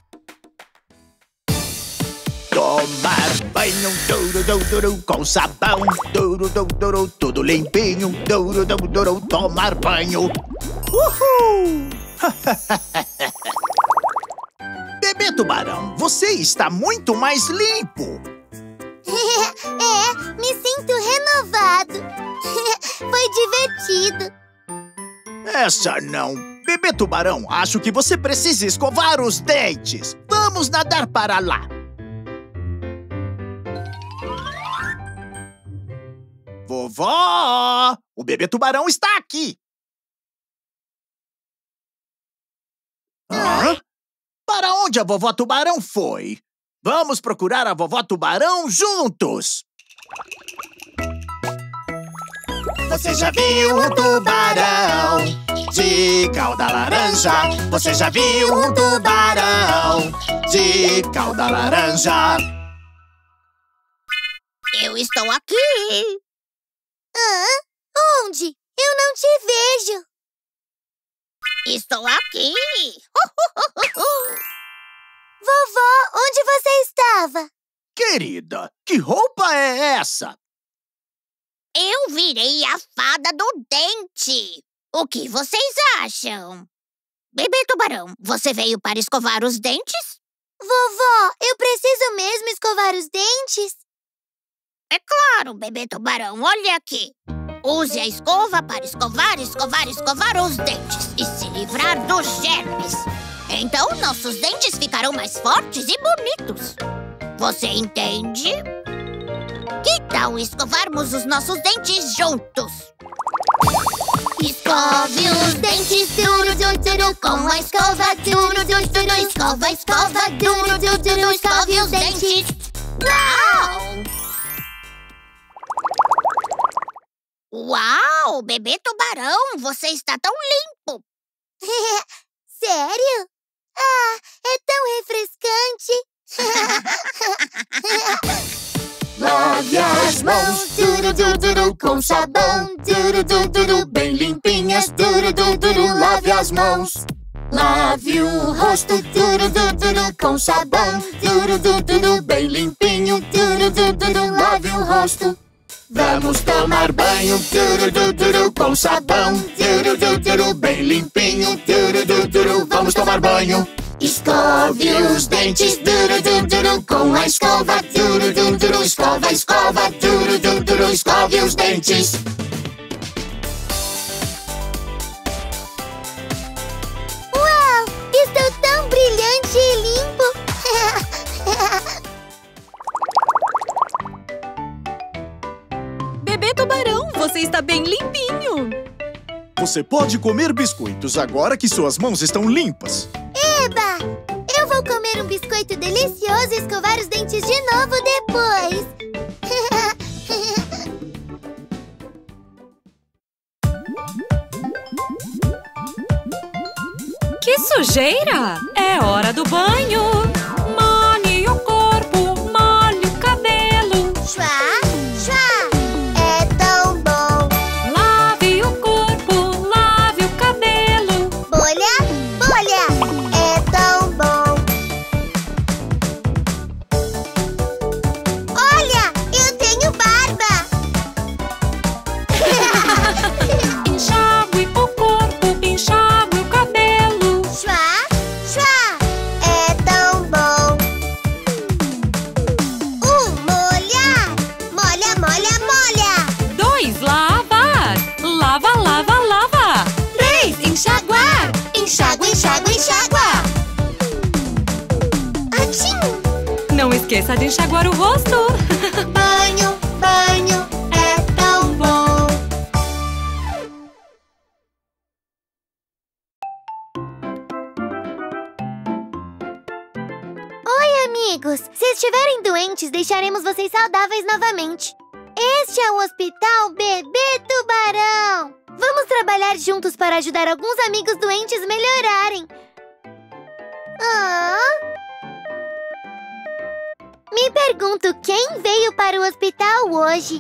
Speaker 14: Tomar banho, duro, duro, duro, com sabão. Duro, duro, duro, tudo limpinho. Duro, duro, duro, tomar banho. Uhul! Bebê tubarão, você está muito mais limpo.
Speaker 1: É, me sinto renovado. Foi divertido.
Speaker 14: Essa não. Bebê tubarão, acho que você precisa escovar os dentes. Vamos nadar para lá. Vovó! O bebê tubarão está aqui. Hã? Para onde a vovó Tubarão foi? Vamos procurar a vovó Tubarão juntos! Você já viu um tubarão de cauda laranja? Você já viu um tubarão de cauda laranja?
Speaker 10: Eu estou aqui.
Speaker 1: Hã? Onde? Eu não te vejo.
Speaker 10: Estou aqui.
Speaker 1: Vovó, onde você estava?
Speaker 14: Querida, que roupa é essa?
Speaker 10: Eu virei a fada do dente. O que vocês acham? Bebê Tubarão, você veio para escovar os dentes?
Speaker 1: Vovó, eu preciso mesmo escovar os dentes?
Speaker 10: É claro, Bebê Tubarão, olha aqui. Use a escova para escovar, escovar, escovar os dentes e se livrar dos germes. Então, nossos dentes ficarão mais fortes e bonitos. Você entende? Que tal escovarmos os nossos dentes juntos? Escove os dentes, duro, duro, duro, com a escova, duro, duro, duro. Escova, escova, duro, duro, duro, escove os dentes. Uau! Uau, Bebê Tubarão, você está tão limpo.
Speaker 1: Sério? Ah, é tão refrescante.
Speaker 16: Lave as mãos, duro, duro, duro, com sabão, duro, duro, duro, bem limpinhas, duro, duro, duro, lave as mãos. Lave o rosto, duro, duro, duro, com sabão, duro, duro, duro, bem limpinho, duro, duro, duro, lave o rosto. Vamos tomar banho, duro, duro, duro, com sabão, duro, duro, duro, bem limpinho, duro, duro, duro, vamos tomar banho. Escove os dentes, duro, duro, duro, com a escova, duro, duro, duro, escova, escova, duro, duro, duro, escove os dentes.
Speaker 1: Uau, estou tão brilhante e limpo.
Speaker 2: Bebê Tubarão, você está bem limpinho.
Speaker 13: Você pode comer biscoitos agora que suas mãos estão limpas.
Speaker 1: Eba! Eu vou comer um biscoito delicioso e escovar os dentes de novo depois.
Speaker 9: Que sujeira! É hora do banho! Molhe o corpo, molhe o cabelo.
Speaker 1: Chua, chua, é tão bom.
Speaker 9: Lave o corpo, lave o cabelo.
Speaker 1: Bolha, bolha, é tão bom. Olha, eu tenho barba.
Speaker 9: Enxague o corpo, enxague o cabelo.
Speaker 1: Chua, chua, é tão bom. Um, molhar, molha, molha, molha.
Speaker 9: Dois, lavar. Lava, lava, lava.
Speaker 1: Três, enxaguar. Enxágua, enxágua, enxágua. Atchim.
Speaker 9: Não esqueça de enxaguar o rosto.
Speaker 1: Banho, banho, é tão bom. Oi, amigos! Se estiverem doentes, deixaremos vocês saudáveis novamente. Este é o Hospital Bebê Tubarão. Vamos trabalhar juntos para ajudar alguns amigos doentes a melhorarem. Ah... Me pergunto quem veio para o hospital hoje.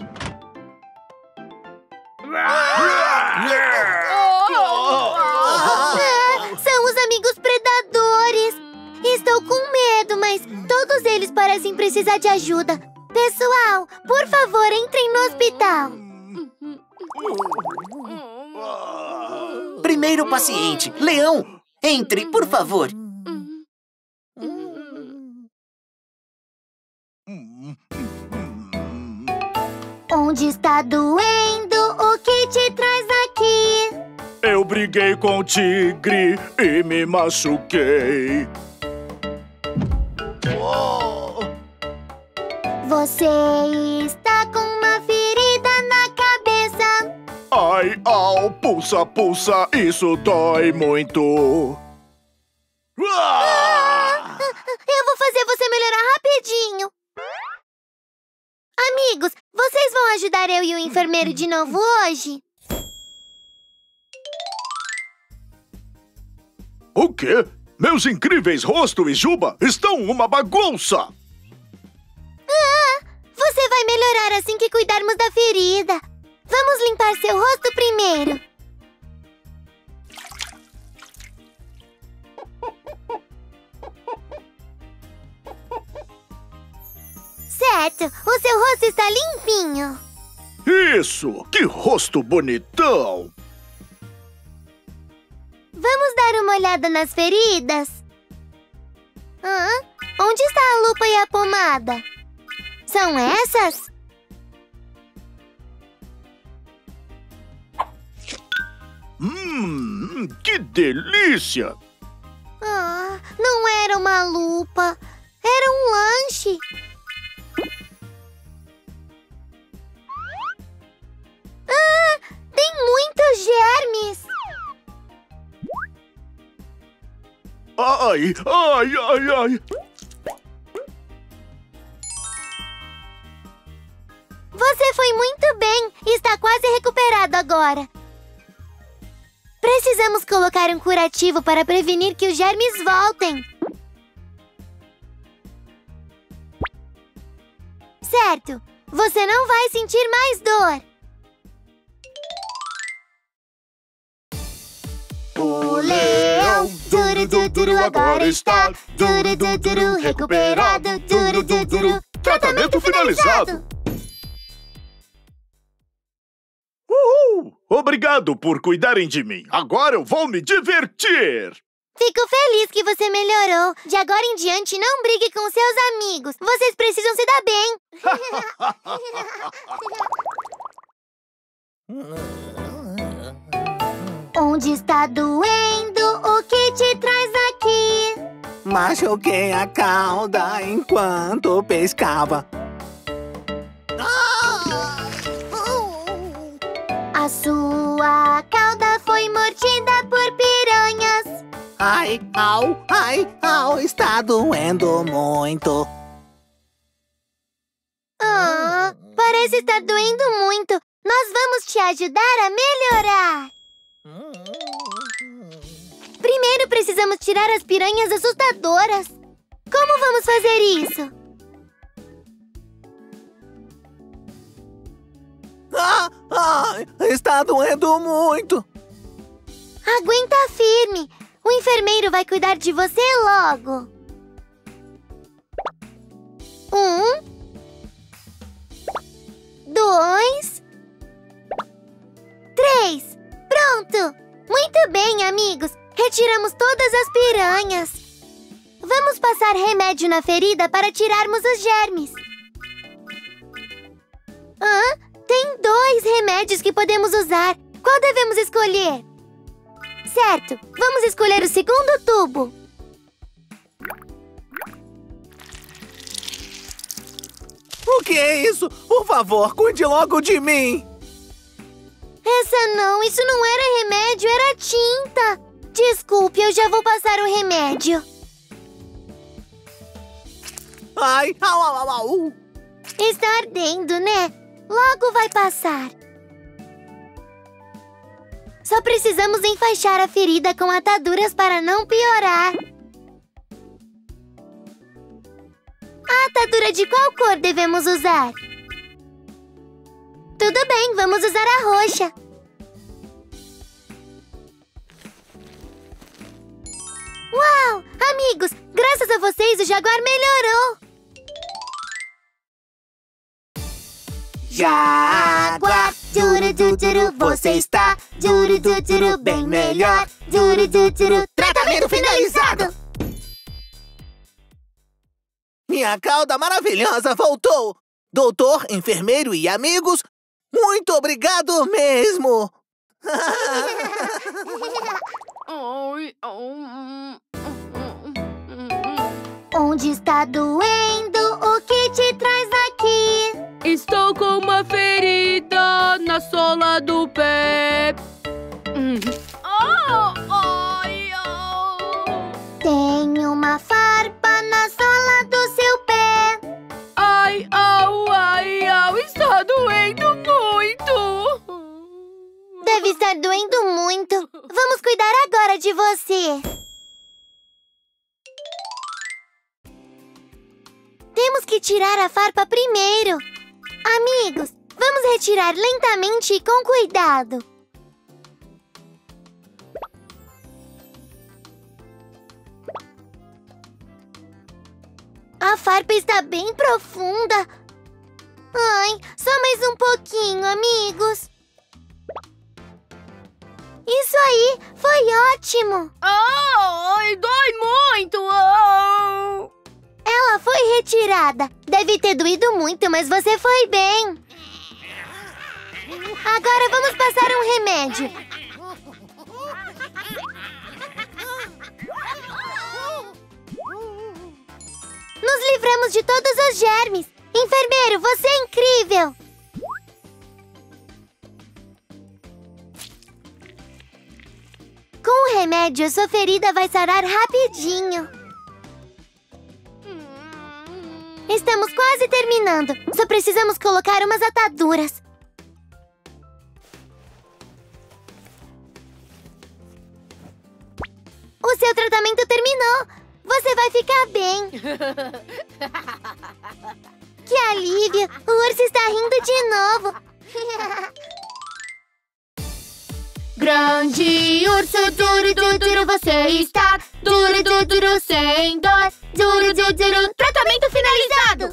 Speaker 1: Ah, são os amigos predadores. Estou com medo, mas todos eles parecem precisar de ajuda. Pessoal, por favor, entrem no hospital.
Speaker 3: Primeiro paciente, Leão. Entre, por favor.
Speaker 1: Onde está doendo? O que te traz aqui?
Speaker 13: Eu briguei com o tigre e me machuquei.
Speaker 1: Você está com uma ferida na cabeça.
Speaker 13: Ai, au, pulsa, pulsa, isso dói muito.
Speaker 1: Ah, eu vou fazer você melhorar rapidinho. Amigos, vocês vão ajudar eu e o enfermeiro de novo hoje?
Speaker 13: O quê? Meus incríveis Rosto e Juba estão uma bagunça!
Speaker 1: Ah, você vai melhorar assim que cuidarmos da ferida. Vamos limpar seu rosto primeiro. Certo, o seu rosto está limpinho.
Speaker 13: Isso! Que rosto bonitão!
Speaker 1: Vamos dar uma olhada nas feridas? Ah, onde está a lupa e a pomada? São essas?
Speaker 13: Hum, que delícia!
Speaker 1: Ah, não era uma lupa, era um lanche. Ah, tem muitos germes.
Speaker 13: Ai, ai, ai, ai!
Speaker 1: Você foi muito bem e está quase recuperado agora. Precisamos colocar um curativo para prevenir que os germes voltem. Certo, você não vai sentir mais dor.
Speaker 16: O leão, duro, duro, duro, agora está duro, duro, duro, recuperado, duro, duro, duro, tratamento finalizado.
Speaker 13: Uhul! Obrigado por cuidarem de mim. Agora eu vou me divertir.
Speaker 1: Fico feliz que você melhorou. De agora em diante, não brigue com seus amigos. Vocês precisam se dar bem. Onde está doendo? O que te traz aqui?
Speaker 4: Machuquei a cauda enquanto pescava.
Speaker 1: A sua cauda foi mordida por piranhas.
Speaker 4: Ai, au, ai, au, está doendo muito.
Speaker 1: Ah, parece estar doendo muito. Nós vamos te ajudar a melhorar. Primeiro precisamos tirar as piranhas assustadoras. Como vamos fazer isso?
Speaker 4: Ah, ah, está doendo muito.
Speaker 1: Aguenta firme. O enfermeiro vai cuidar de você logo. Um. Dois. Três. Pronto! Muito bem, amigos. Retiramos todas as piranhas. Vamos passar remédio na ferida para tirarmos os germes. Hã? Tem dois remédios que podemos usar. Qual devemos escolher? Certo, vamos escolher o segundo tubo.
Speaker 4: O que é isso? Por favor, cuide logo de mim.
Speaker 1: Essa não, isso não era remédio, era tinta. Desculpe, eu já vou passar o remédio.
Speaker 4: Ai, au, au, au.
Speaker 1: Está ardendo, né? Logo vai passar. Só precisamos enfaixar a ferida com ataduras para não piorar. A atadura de qual cor devemos usar? Tudo bem, vamos usar a roxa. Uau! Amigos, graças a vocês o jaguar melhorou.
Speaker 16: Jaguar, duro, duro, duro, você está duro, duro, duro, bem melhor. Duro, duro, duro, tratamento finalizado.
Speaker 4: Minha cauda maravilhosa voltou. Doutor, enfermeiro e amigos, muito obrigado mesmo.
Speaker 1: Onde está doendo? O que te traz aqui?
Speaker 6: Estou com uma ferida na sola do pé. Oh, oh, oh.
Speaker 1: Tem uma farpa na sola do seu pé.
Speaker 6: Ai, au, ai, au, está doendo muito.
Speaker 1: Deve estar doendo muito. Vamos cuidar agora de você. Temos que tirar a farpa primeiro. Amigos, vamos retirar lentamente e com cuidado. A farpa está bem profunda. Ai, só mais um pouquinho, amigos. Isso aí, foi ótimo.
Speaker 6: Ai, dói muito. Oh.
Speaker 1: Ela foi retirada. Deve ter doído muito, mas você foi bem. Agora vamos passar um remédio. Nos livramos de todos os germes. Enfermeiro, você é incrível. Com o remédio, sua ferida vai sarar rapidinho. Estamos quase terminando. Só precisamos colocar umas ataduras. O seu tratamento terminou. Você vai ficar bem. Que alívio! O urso está rindo de novo.
Speaker 16: Grande urso, duro, duro, duro, você está duro, duro, duro, sem dor. Duro, duro, duro, tratamento finalizado.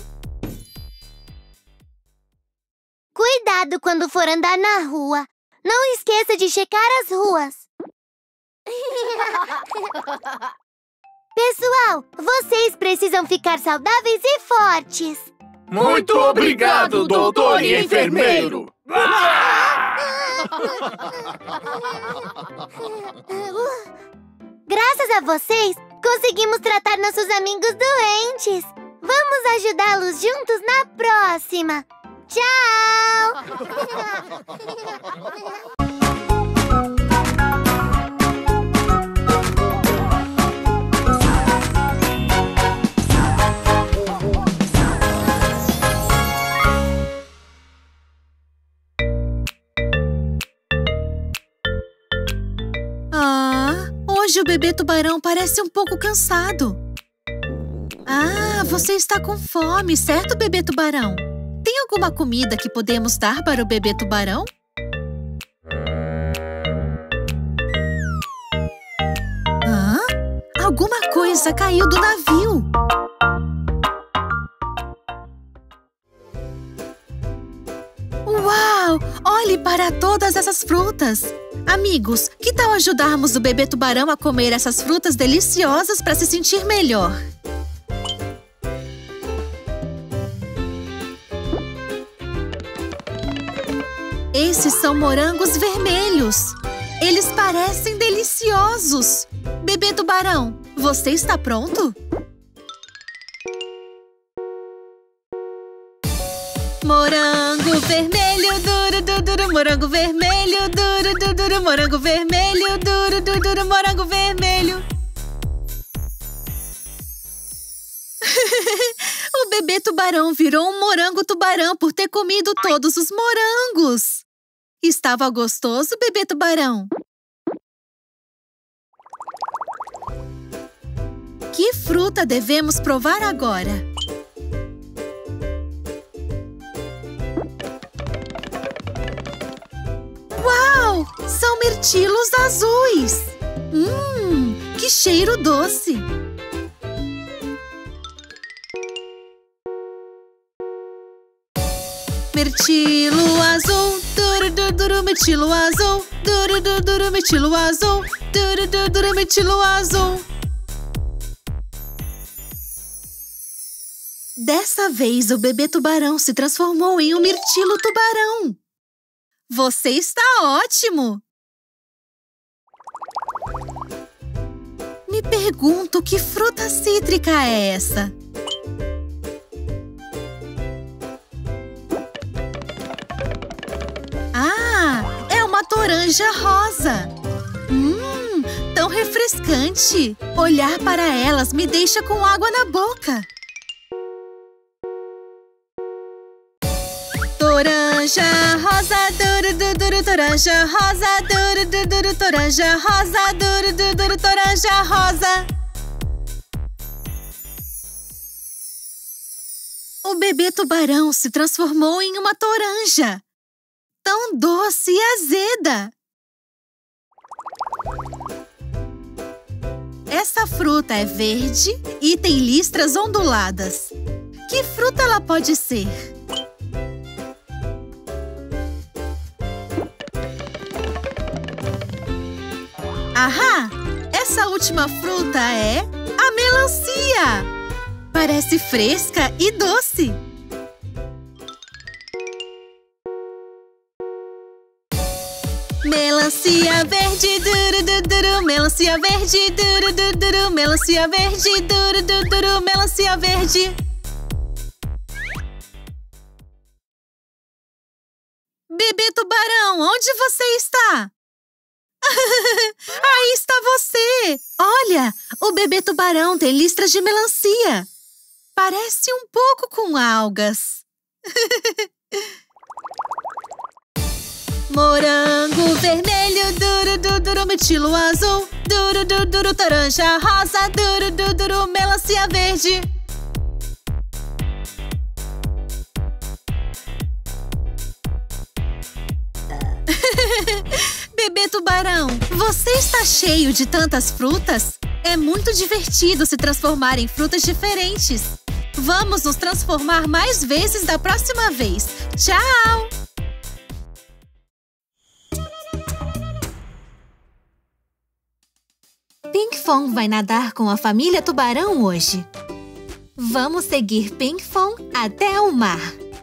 Speaker 1: Cuidado quando for andar na rua. Não esqueça de checar as ruas. Pessoal, vocês precisam ficar saudáveis e fortes.
Speaker 7: Muito obrigado, doutor e enfermeiro.
Speaker 1: Graças a vocês, conseguimos tratar nossos amigos doentes. Vamos ajudá-los juntos na próxima. Tchau!
Speaker 2: Ah, hoje o bebê tubarão parece um pouco cansado. Ah, você está com fome, certo, bebê tubarão? Tem alguma comida que podemos dar para o bebê tubarão? Hã? Alguma coisa caiu do navio. Uau! Olhe para todas essas frutas. Amigos, que tal ajudarmos o bebê tubarão a comer essas frutas deliciosas para se sentir melhor? Esses são morangos vermelhos. Eles parecem deliciosos. Bebê tubarão, você está pronto? Morango vermelho, duro, duro, duro, morango vermelho, duro, duro, duro, morango vermelho, duro, duro, duro, morango vermelho. O bebê tubarão virou um morango tubarão por ter comido todos os morangos. Estava gostoso, bebê tubarão? Que fruta devemos provar agora? Uau! São mirtilos azuis! Hum, que cheiro doce! Mirtilo azul, duro, duro, duro, mirtilo azul, duro, duro, duro, mirtilo azul, duro, duro, duro, mirtilo azul. Dessa vez, o bebê tubarão se transformou em um mirtilo tubarão. Você está ótimo! Me pergunto que fruta cítrica é essa? Ah, é uma toranja rosa. Hum, tão refrescante! Olhar para elas me deixa com água na boca. Toranja rosa, duro, duro, duro, toranja rosa, duro, duro, duro, toranja rosa, duro, duro, duro, toranja rosa. O bebê tubarão se transformou em uma toranja. Tão doce e azeda. Essa fruta é verde e tem listras onduladas. Que fruta ela pode ser? Ahá! Essa última fruta é a melancia! Parece fresca e doce. Melancia verde, duro, duro, duro, melancia verde, duro, duro, duro, melancia verde, duro, duro, duro, melancia verde. Bebê tubarão, onde você está? Aí está você! Olha, o bebê tubarão tem listras de melancia. Parece um pouco com algas. Morango vermelho, duro, duro, duro, mirtilo azul, duro, duro, duro, toranja rosa, duro, duro, duro, melancia verde. Bebê tubarão, você está cheio de tantas frutas? É muito divertido se transformar em frutas diferentes. Vamos nos transformar mais vezes da próxima vez. Tchau! Pinkfong vai nadar com a família tubarão hoje. Vamos seguir Pinkfong até o mar.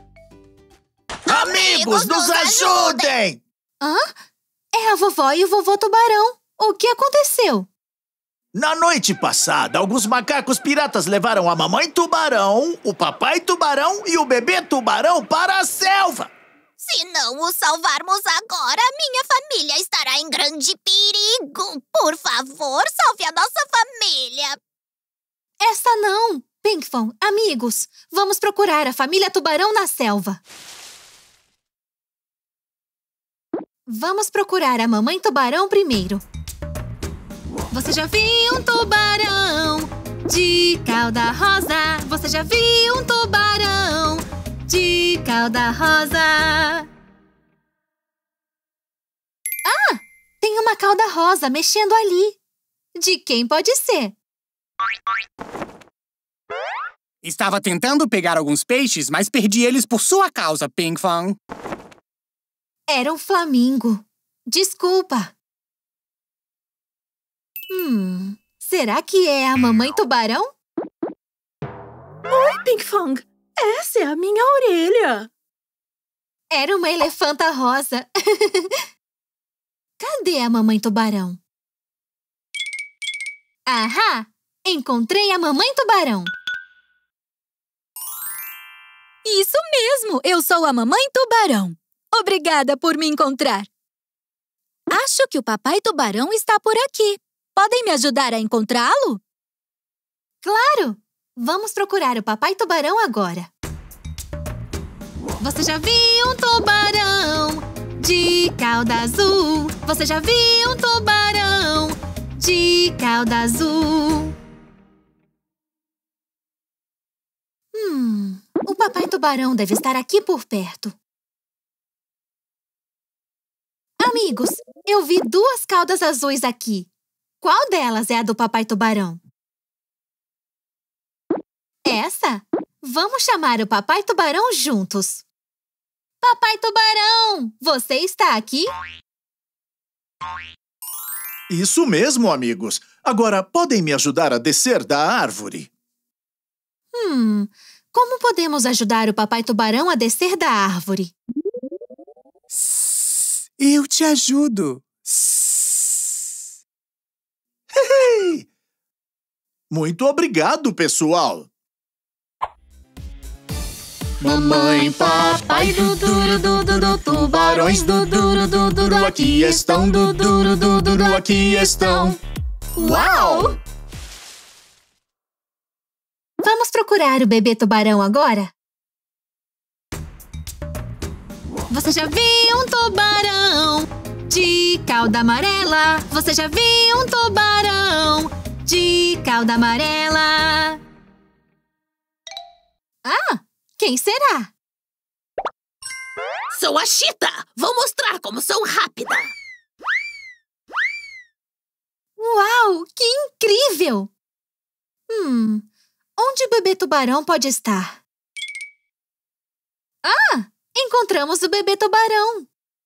Speaker 14: Amigos, nos ajudem!
Speaker 2: Hã? É a vovó e o vovô tubarão. O que aconteceu?
Speaker 14: Na noite passada, alguns macacos piratas levaram a mamãe tubarão, o papai tubarão e o bebê tubarão para a selva.
Speaker 10: Se não o salvarmos agora, minha família estará em grande perigo. Por favor, salve a nossa família.
Speaker 2: Essa não. Pinkfong, amigos, vamos procurar a família tubarão na selva. Vamos procurar a mamãe tubarão primeiro. Você já viu um tubarão de cauda rosa? Você já viu um tubarão de cauda rosa? Ah! Tem uma cauda rosa mexendo ali. De quem pode ser?
Speaker 19: Estava tentando pegar alguns peixes, mas perdi eles por sua causa, Pinkfong.
Speaker 2: Era um flamingo. Desculpa. Hum, será que é a mamãe tubarão?
Speaker 6: Oi, Pinkfong. Essa é a minha orelha.
Speaker 2: Era uma elefanta rosa. Cadê a mamãe tubarão? Ahá! Encontrei a mamãe tubarão.
Speaker 20: Isso mesmo! Eu sou a mamãe tubarão. Obrigada por me encontrar. Acho que o papai tubarão está por aqui. Podem me ajudar a encontrá-lo?
Speaker 2: Claro! Vamos procurar o papai tubarão agora. Você já viu um tubarão de cauda azul? Você já viu um tubarão de cauda azul? Hum, o papai tubarão deve estar aqui por perto. Amigos, eu vi duas caudas azuis aqui. Qual delas é a do papai tubarão? Essa? Vamos chamar o papai tubarão juntos. Papai tubarão, você está aqui?
Speaker 14: Isso mesmo, amigos. Agora, podem me ajudar a descer da árvore?
Speaker 2: Hum, como podemos ajudar o papai tubarão a descer da árvore?
Speaker 19: Eu te ajudo.
Speaker 14: Muito obrigado, pessoal.
Speaker 16: Mamãe, papai, duduru, duduru, tubarões, duduru, duduru, aqui estão, duduru, duduru, aqui estão.
Speaker 18: Uau! Vamos procurar o bebê tubarão agora? Você já viu um tubarão de cauda amarela? Você já viu um tubarão de cauda amarela? Ah, quem será?
Speaker 10: Sou a Cheetah! Vou mostrar como sou rápida!
Speaker 18: Uau, que incrível! Hum, onde o bebê tubarão pode estar? Ah, encontramos o bebê tubarão!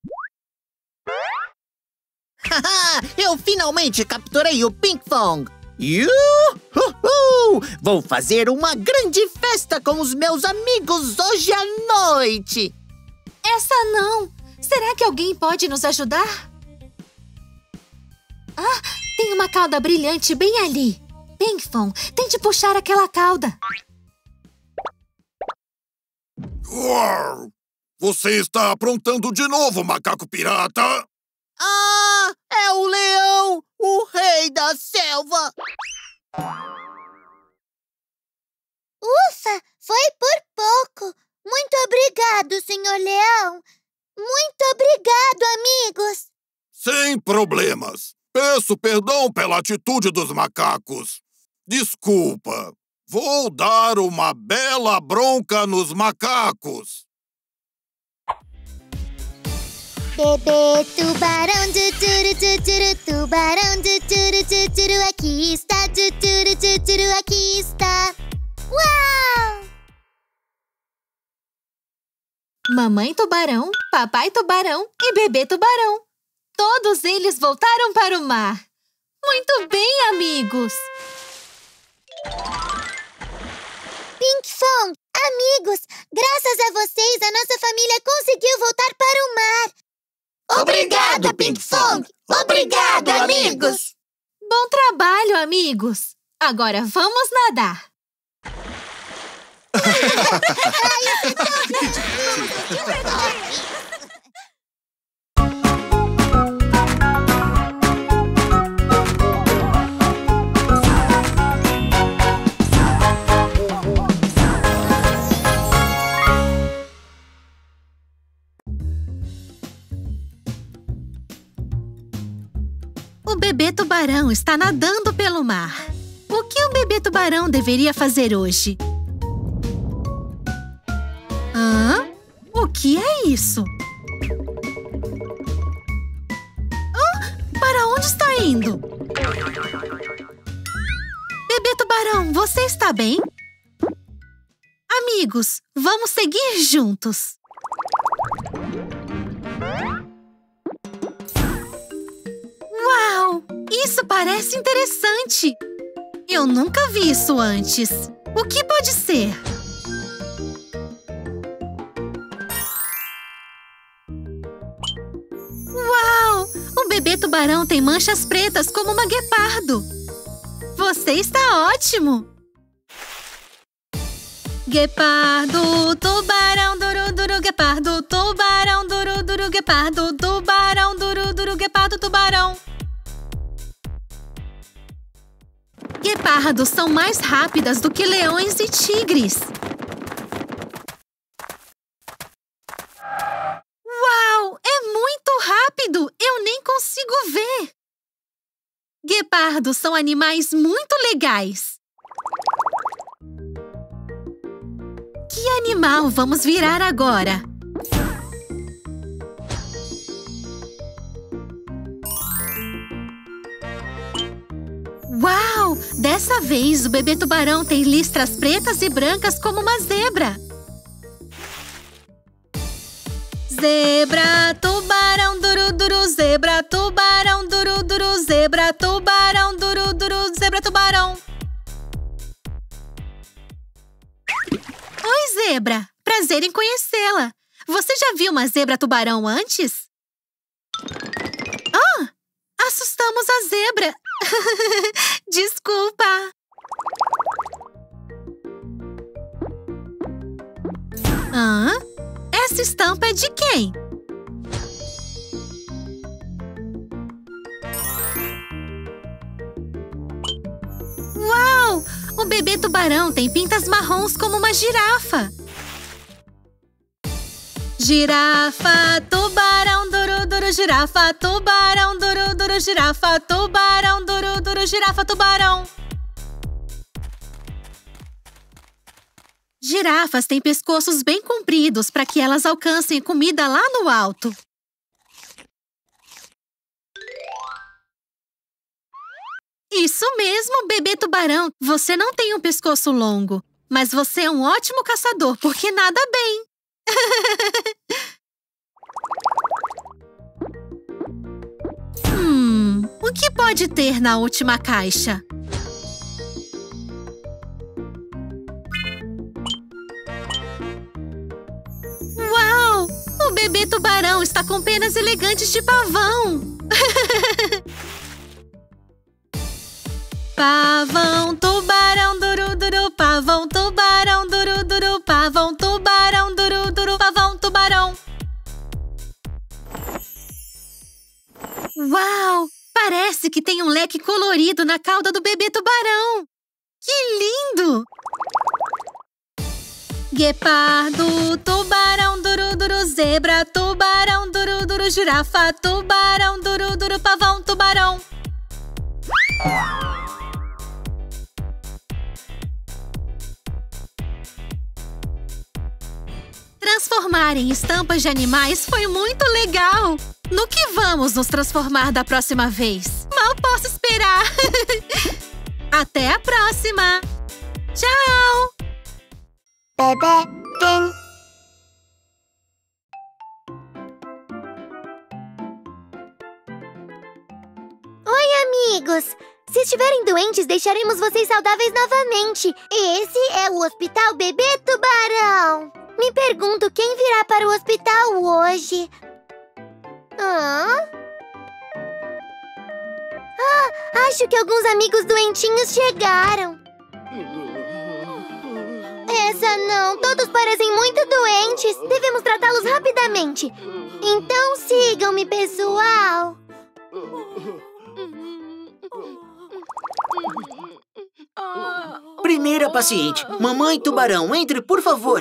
Speaker 14: Haha, eu finalmente capturei o Pinkfong! Yuhu! Vou fazer uma grande festa com os meus amigos hoje à noite!
Speaker 18: Essa não! Será que alguém pode nos ajudar? Ah, tem uma cauda brilhante bem ali! Pinkfong, tente puxar aquela cauda!
Speaker 13: Uau! Você está aprontando de novo, macaco pirata?
Speaker 14: Ah, é o leão, o rei da selva!
Speaker 1: Ufa, foi por pouco! Muito obrigado, senhor leão! Muito obrigado, amigos!
Speaker 13: Sem problemas. Peço perdão pela atitude dos macacos. Desculpa. Vou dar uma bela bronca nos macacos.
Speaker 1: Bebê tubarão, tuturu, tuturu, tubarão, tuturu, tuturu, aqui está, tuturu, tuturu, aqui está. Uau!
Speaker 18: Mamãe tubarão, papai tubarão e bebê tubarão. Todos eles voltaram para o mar. Muito bem, amigos!
Speaker 1: Pinkfong, amigos, graças a vocês, a nossa família conseguiu voltar para o mar.
Speaker 10: Obrigado, Pinkfong! Obrigado, amigos!
Speaker 18: Bom trabalho, amigos! Agora vamos nadar!
Speaker 2: O bebê tubarão está nadando pelo mar. O que o bebê tubarão deveria fazer hoje? Hã? O que é isso? Ah, para onde está indo? Bebê tubarão, você está bem? Amigos, vamos seguir juntos. Uau! Isso parece interessante! Eu nunca vi isso antes. O que pode ser? Uau! O bebê tubarão tem manchas pretas como uma guepardo. Você está ótimo! Guepardo, tubarão, duru, duru, guepardo, tubarão, duru, duru, guepardo, tubarão, duru, duru, guepardo, tubarão. Guepardos são mais rápidas do que leões e tigres. Uau! É muito rápido! Eu nem consigo ver! Guepardos são animais muito legais. Que animal vamos virar agora? Uau! Dessa vez, o bebê tubarão tem listras pretas e brancas como uma zebra. Zebra, tubarão, duru, duru, zebra, tubarão, duru, duru, zebra, tubarão, duru, duru, zebra, tubarão. Oi, zebra! Prazer em conhecê-la. Você já viu uma zebra tubarão antes? Ah! Assustamos a zebra! Desculpa! Hã? Essa estampa é de quem? bebê tubarão tem pintas marrons como uma girafa. Girafa, tubarão, duru, duru, girafa, tubarão, duru, duru, girafa, tubarão, duru, duru, girafa, tubarão. Girafas têm pescoços bem compridos para que elas alcancem comida lá no alto. Isso mesmo, bebê tubarão. Você não tem um pescoço longo, mas você é um ótimo caçador porque nada bem. hum, o que pode ter na última caixa? Uau! O bebê tubarão está com penas elegantes de pavão. Pavão, tubarão, duru, duru, pavão, tubarão, duru, duru, pavão, tubarão, duru, duru, pavão, tubarão. Uau! Parece que tem um leque colorido na cauda do bebê tubarão. Que lindo! Guepardo, tubarão, duru, duru, zebra, tubarão, duru, duru, girafa, tubarão, duru, duru, pavão, tubarão. Transformar em estampas de animais foi muito legal! No que vamos nos transformar da próxima vez? Mal posso esperar! Até a próxima! Tchau!
Speaker 1: Bebê tem... Oi, amigos! Se estiverem doentes, deixaremos vocês saudáveis novamente. Esse é o Hospital Bebê Tubarão. Me pergunto quem virá para o hospital hoje. Hã? Ah, acho que alguns amigos doentinhos chegaram. Essa não, todos parecem muito doentes. Devemos tratá-los rapidamente. Então sigam-me, pessoal.
Speaker 3: Primeira paciente, Mamãe Tubarão, entre, por favor.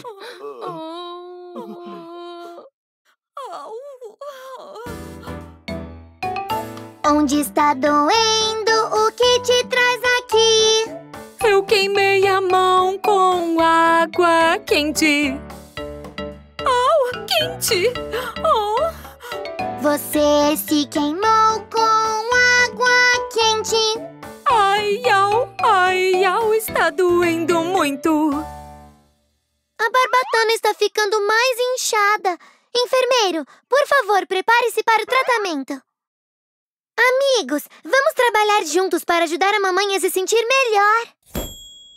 Speaker 1: Onde está doendo? O que te traz aqui?
Speaker 9: Eu queimei a mão com água quente. Oh, quente! Oh.
Speaker 1: Você se queimou com água quente.
Speaker 9: Ai, au, ai, au, está doendo muito.
Speaker 1: A barbatana está ficando mais inchada. Enfermeiro, por favor, prepare-se para o tratamento. Amigos, vamos trabalhar juntos para ajudar a mamãe a se sentir melhor.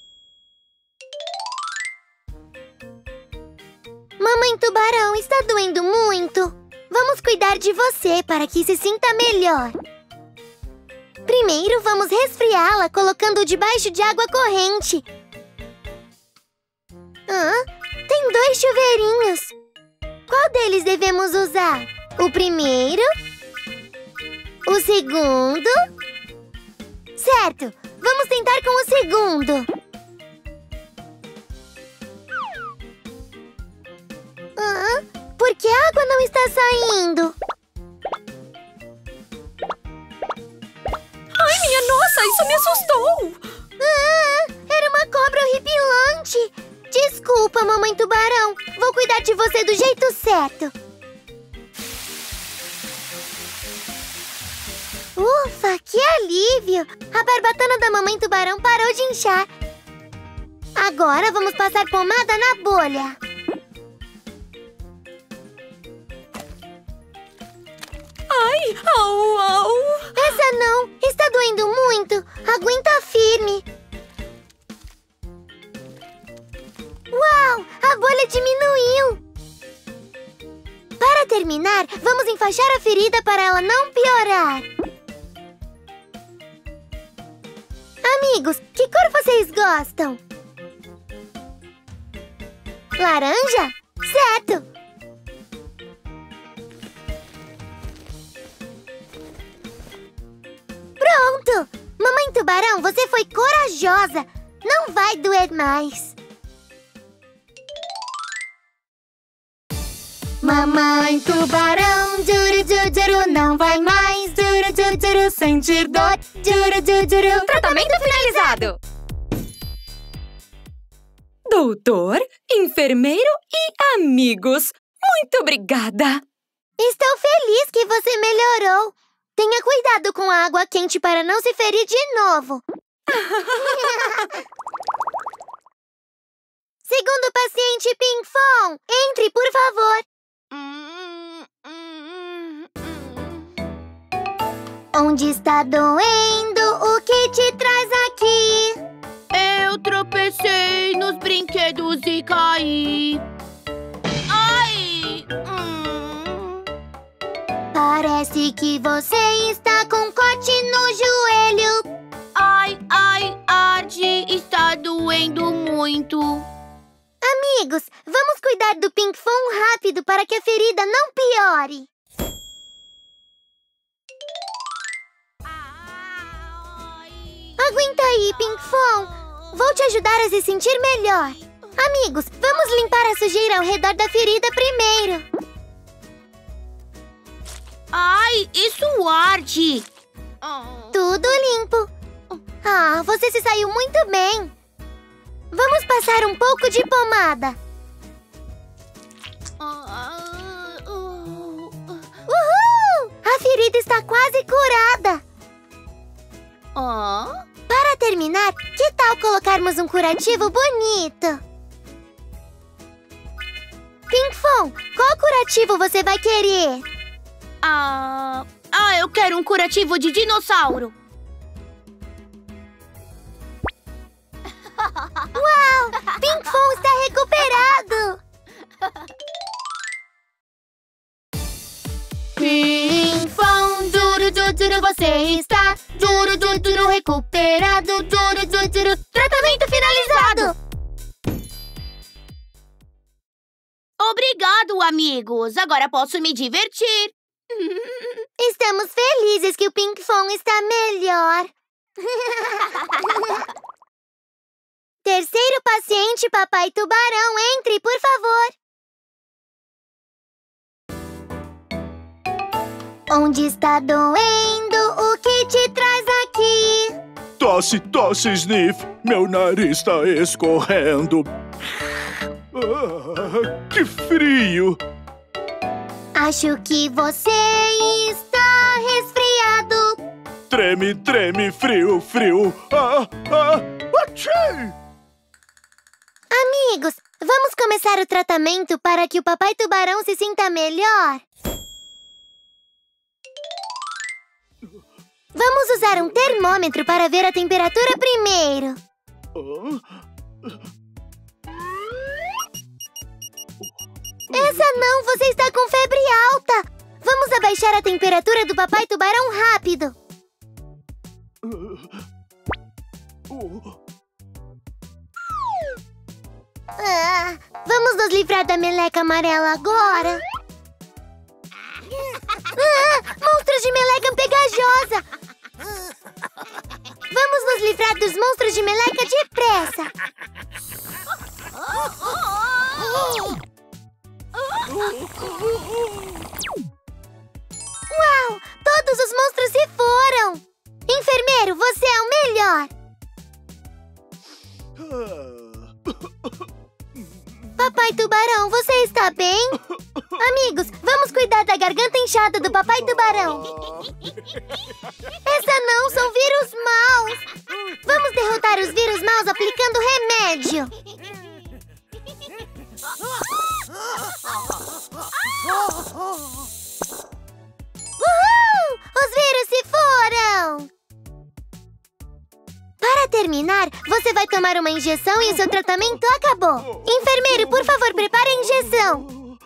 Speaker 1: Mamãe Tubarão, está doendo muito? Vamos cuidar de você para que se sinta melhor. Primeiro, vamos resfriá-la colocando-o debaixo de água corrente. Hã? Tem dois chuveirinhos. Qual deles devemos usar? O primeiro? O segundo? Certo! Vamos tentar com o segundo. Hã? Por que a água não está saindo?
Speaker 9: Ai, minha nossa, isso me assustou!
Speaker 1: Ah, era uma cobra horripilante! Desculpa, Mamãe Tubarão. Vou cuidar de você do jeito certo. Ufa, que alívio! A barbatana da Mamãe Tubarão parou de inchar. Agora vamos passar pomada na bolha.
Speaker 9: Ai, au, au!
Speaker 1: Essa não! Está doendo muito! Aguenta firme! Uau! A bolha diminuiu! Para terminar, vamos enfaixar a ferida para ela não piorar. Amigos, que cor vocês gostam? Laranja? Certo! Pronto! Mamãe Tubarão, você foi corajosa! Não vai doer mais. Mamãe tubarão, duro, duro, duro, não vai mais. Duro, duro, duro, sentir dor. Duro, duro, duro.
Speaker 9: Tratamento finalizado. Doutor, enfermeiro e amigos, muito obrigada.
Speaker 1: Estou feliz que você melhorou. Tenha cuidado com a água quente para não se ferir de novo. Segundo paciente Pinkfong, entre, por favor. Onde está doendo? O que te traz aqui?
Speaker 6: Eu tropecei nos brinquedos e caí. Ai! Hum.
Speaker 1: Parece que você está com corte no joelho.
Speaker 6: Ai, ai, arde, está doendo muito.
Speaker 1: Amigos, vamos cuidar do Pinkfong rápido para que a ferida não piore. Aguenta aí, Pinkfong. Vou te ajudar a se sentir melhor. Amigos, vamos limpar a sujeira ao redor da ferida primeiro.
Speaker 5: Ai, isso arde.
Speaker 1: Tudo limpo. Ah, você se saiu muito bem. Vamos passar um pouco de pomada. Uhul! A ferida está quase curada. Para terminar, que tal colocarmos um curativo bonito? Pinkfong, qual curativo você vai querer?
Speaker 5: Ah, ah, eu quero um curativo de dinossauro.
Speaker 1: Uau! Pinkfong está recuperado! Pinkfong, duro, duro, duro, você está duro, duro, duro, recuperado, duro, duro, duro, tratamento finalizado!
Speaker 5: Obrigado, amigos. Agora posso me divertir.
Speaker 1: Estamos felizes que o Pinkfong está melhor. Terceiro paciente, Papai Tubarão, entre, por favor. Onde está doendo? O que te traz aqui?
Speaker 13: Tosse, tosse, sniff. Meu nariz está escorrendo. Ah, que frio!
Speaker 1: Acho que você está resfriado.
Speaker 13: Treme, treme, frio, frio. Ah, ah, achei!
Speaker 1: Amigos, vamos começar o tratamento para que o Papai Tubarão se sinta melhor. Vamos usar um termômetro para ver a temperatura primeiro. Essa não, você está com febre alta. Vamos abaixar a temperatura do Papai Tubarão rápido. Ah, vamos nos livrar da meleca amarela agora. Ah, monstros de meleca pegajosa. Vamos nos livrar dos monstros de meleca depressa. Uau! Todos os monstros se foram! Enfermeiro, você é o melhor! Papai Tubarão, você está bem? Amigos, vamos cuidar da garganta inchada do Papai Tubarão. Essa não, são vírus maus. Vamos derrotar os vírus maus aplicando remédio. Uhul! Os vírus se foram! Para terminar, você vai tomar uma injeção e o seu tratamento acabou. Enfermeiro, por favor, prepare a injeção.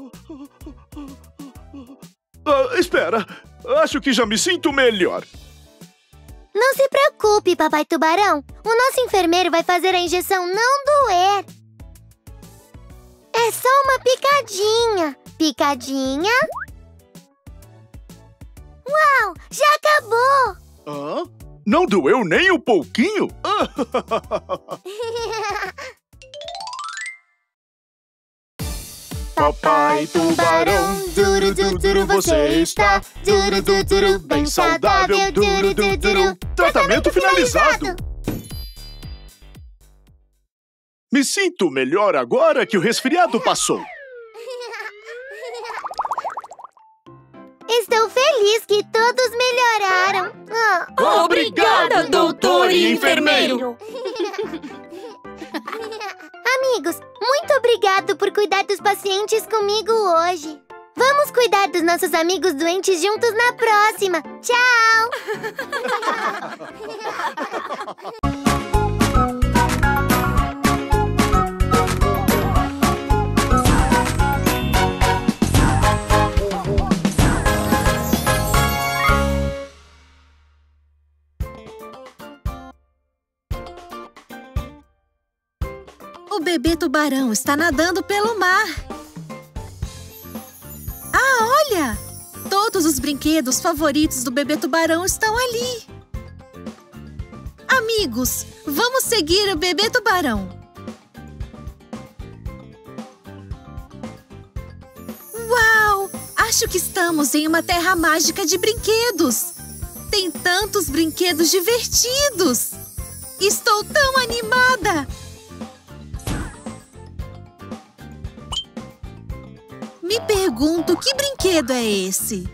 Speaker 13: Ah, espera, acho que já me sinto melhor.
Speaker 1: Não se preocupe, Papai Tubarão. O nosso enfermeiro vai fazer a injeção não doer. É só uma picadinha. Picadinha. Uau, já acabou.
Speaker 13: Ah? Não doeu nem um pouquinho?
Speaker 16: Papai Tubarão, duro, duro, duro, você está duro, duro, duro, bem saudável, duro, duro, duro.
Speaker 13: Tratamento finalizado. Me sinto melhor agora que o resfriado passou.
Speaker 1: Estou feliz que todos melhoraram.
Speaker 16: Oh. Obrigada, doutor e enfermeiro.
Speaker 1: Amigos, muito obrigado por cuidar dos pacientes comigo hoje. Vamos cuidar dos nossos amigos doentes juntos na próxima. Tchau!
Speaker 2: O bebê tubarão está nadando pelo mar. Ah, olha! Todos os brinquedos favoritos do bebê tubarão estão ali. Amigos, vamos seguir o bebê tubarão. Uau! Acho que estamos em uma terra mágica de brinquedos. Tem tantos brinquedos divertidos. Estou tão animada! Me pergunto que brinquedo é esse?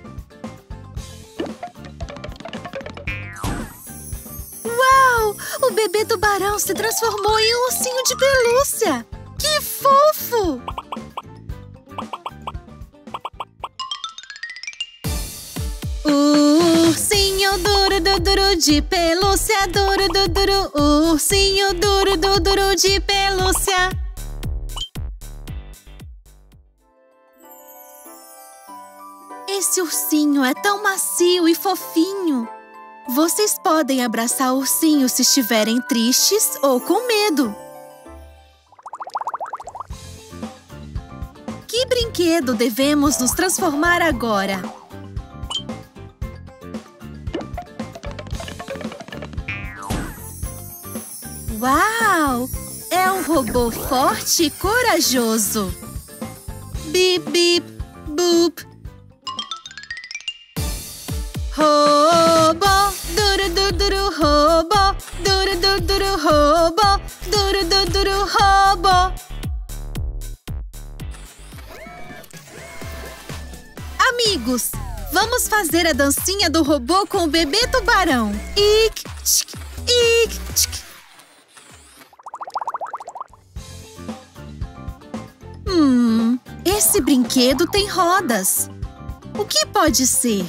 Speaker 2: Uau! O bebê tubarão se transformou em um ursinho de pelúcia! Que fofo! O ursinho duro, duro, duro de pelúcia, duro, duro, duro. O ursinho duro, duro, duro de pelúcia. Esse ursinho é tão macio e fofinho. Vocês podem abraçar o ursinho se estiverem tristes ou com medo. Que brinquedo devemos nos transformar agora? Uau! É um robô forte e corajoso. Bip, bip, boop. Robô, duro, duro, duro, robô, duro, duro, duro, robô, duro, duro, duro, robô. Amigos, vamos fazer a dancinha do robô com o bebê tubarão. Ik, tsk, ik, tsk. Hum, esse brinquedo tem rodas. O que pode ser?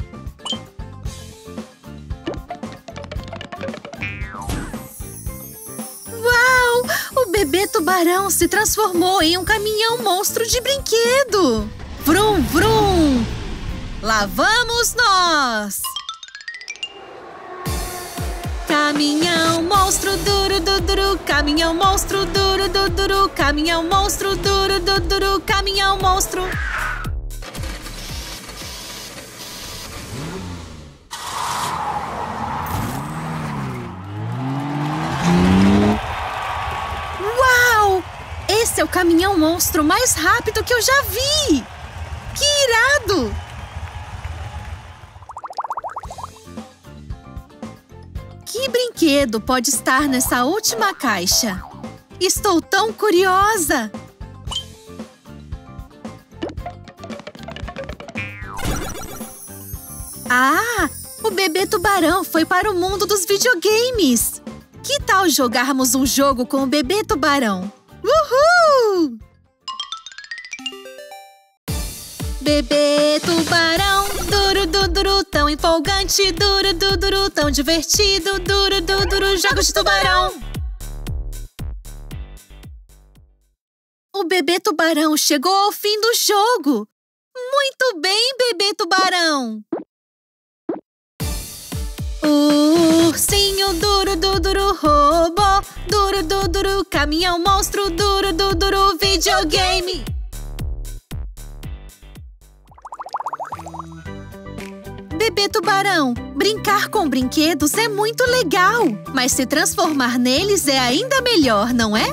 Speaker 2: Uau! O bebê tubarão se transformou em um caminhão monstro de brinquedo. Vrum, vrum! Lá vamos nós! Caminhão monstro duro, duro, duro, caminhão monstro duro, duro, duro, caminhão monstro duro, duro, duro, caminhão monstro. Uau! Esse é o caminhão monstro mais rápido que eu já vi! Que irado! Que brinquedo pode estar nessa última caixa? Estou tão curiosa! Ah! O bebê tubarão foi para o mundo dos videogames! Que tal jogarmos um jogo com o bebê tubarão? Uhul! Bebê tubarão, duro, duro, duro, tão empolgante, duro, duro, duro, tão divertido, duro, duro, duro, jogos de tubarão. O bebê tubarão chegou ao fim do jogo. Muito bem, bebê tubarão. O ursinho duro, duro, duro, robô, duro, duro, duro, caminhão monstro, duro, duro, duro, videogame. Bebê Tubarão! Brincar com brinquedos é muito legal, mas se transformar neles é ainda melhor, não é?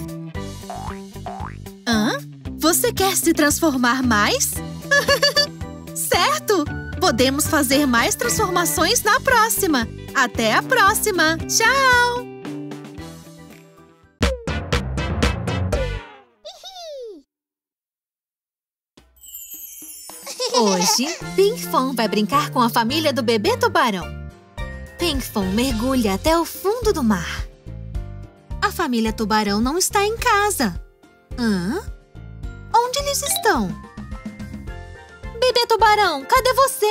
Speaker 2: Hã? Você quer se transformar mais? Certo! Podemos fazer mais transformações na próxima. Até a próxima! Tchau!
Speaker 20: Hoje, Pinkfong vai brincar com a família do Bebê Tubarão. Pinkfong mergulha até o fundo do mar. A família Tubarão não está em casa. Hã? Onde eles estão? Bebê Tubarão, cadê você?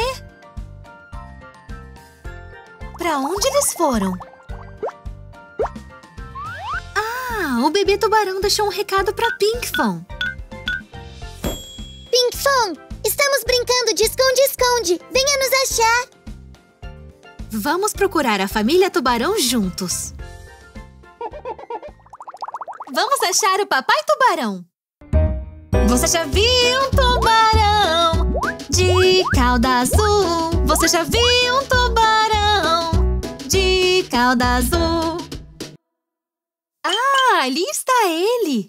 Speaker 20: Pra onde eles foram? Ah, o Bebê Tubarão deixou um recado pra Pinkfong.
Speaker 1: Pinkfong, estamos brincando de esconde-esconde. Venha nos achar.
Speaker 20: Vamos procurar a família Tubarão juntos. Vamos achar o Papai Tubarão. Você já viu um tubarão de cauda azul? Você já viu um tubarão de cauda azul? Ah, ali está ele.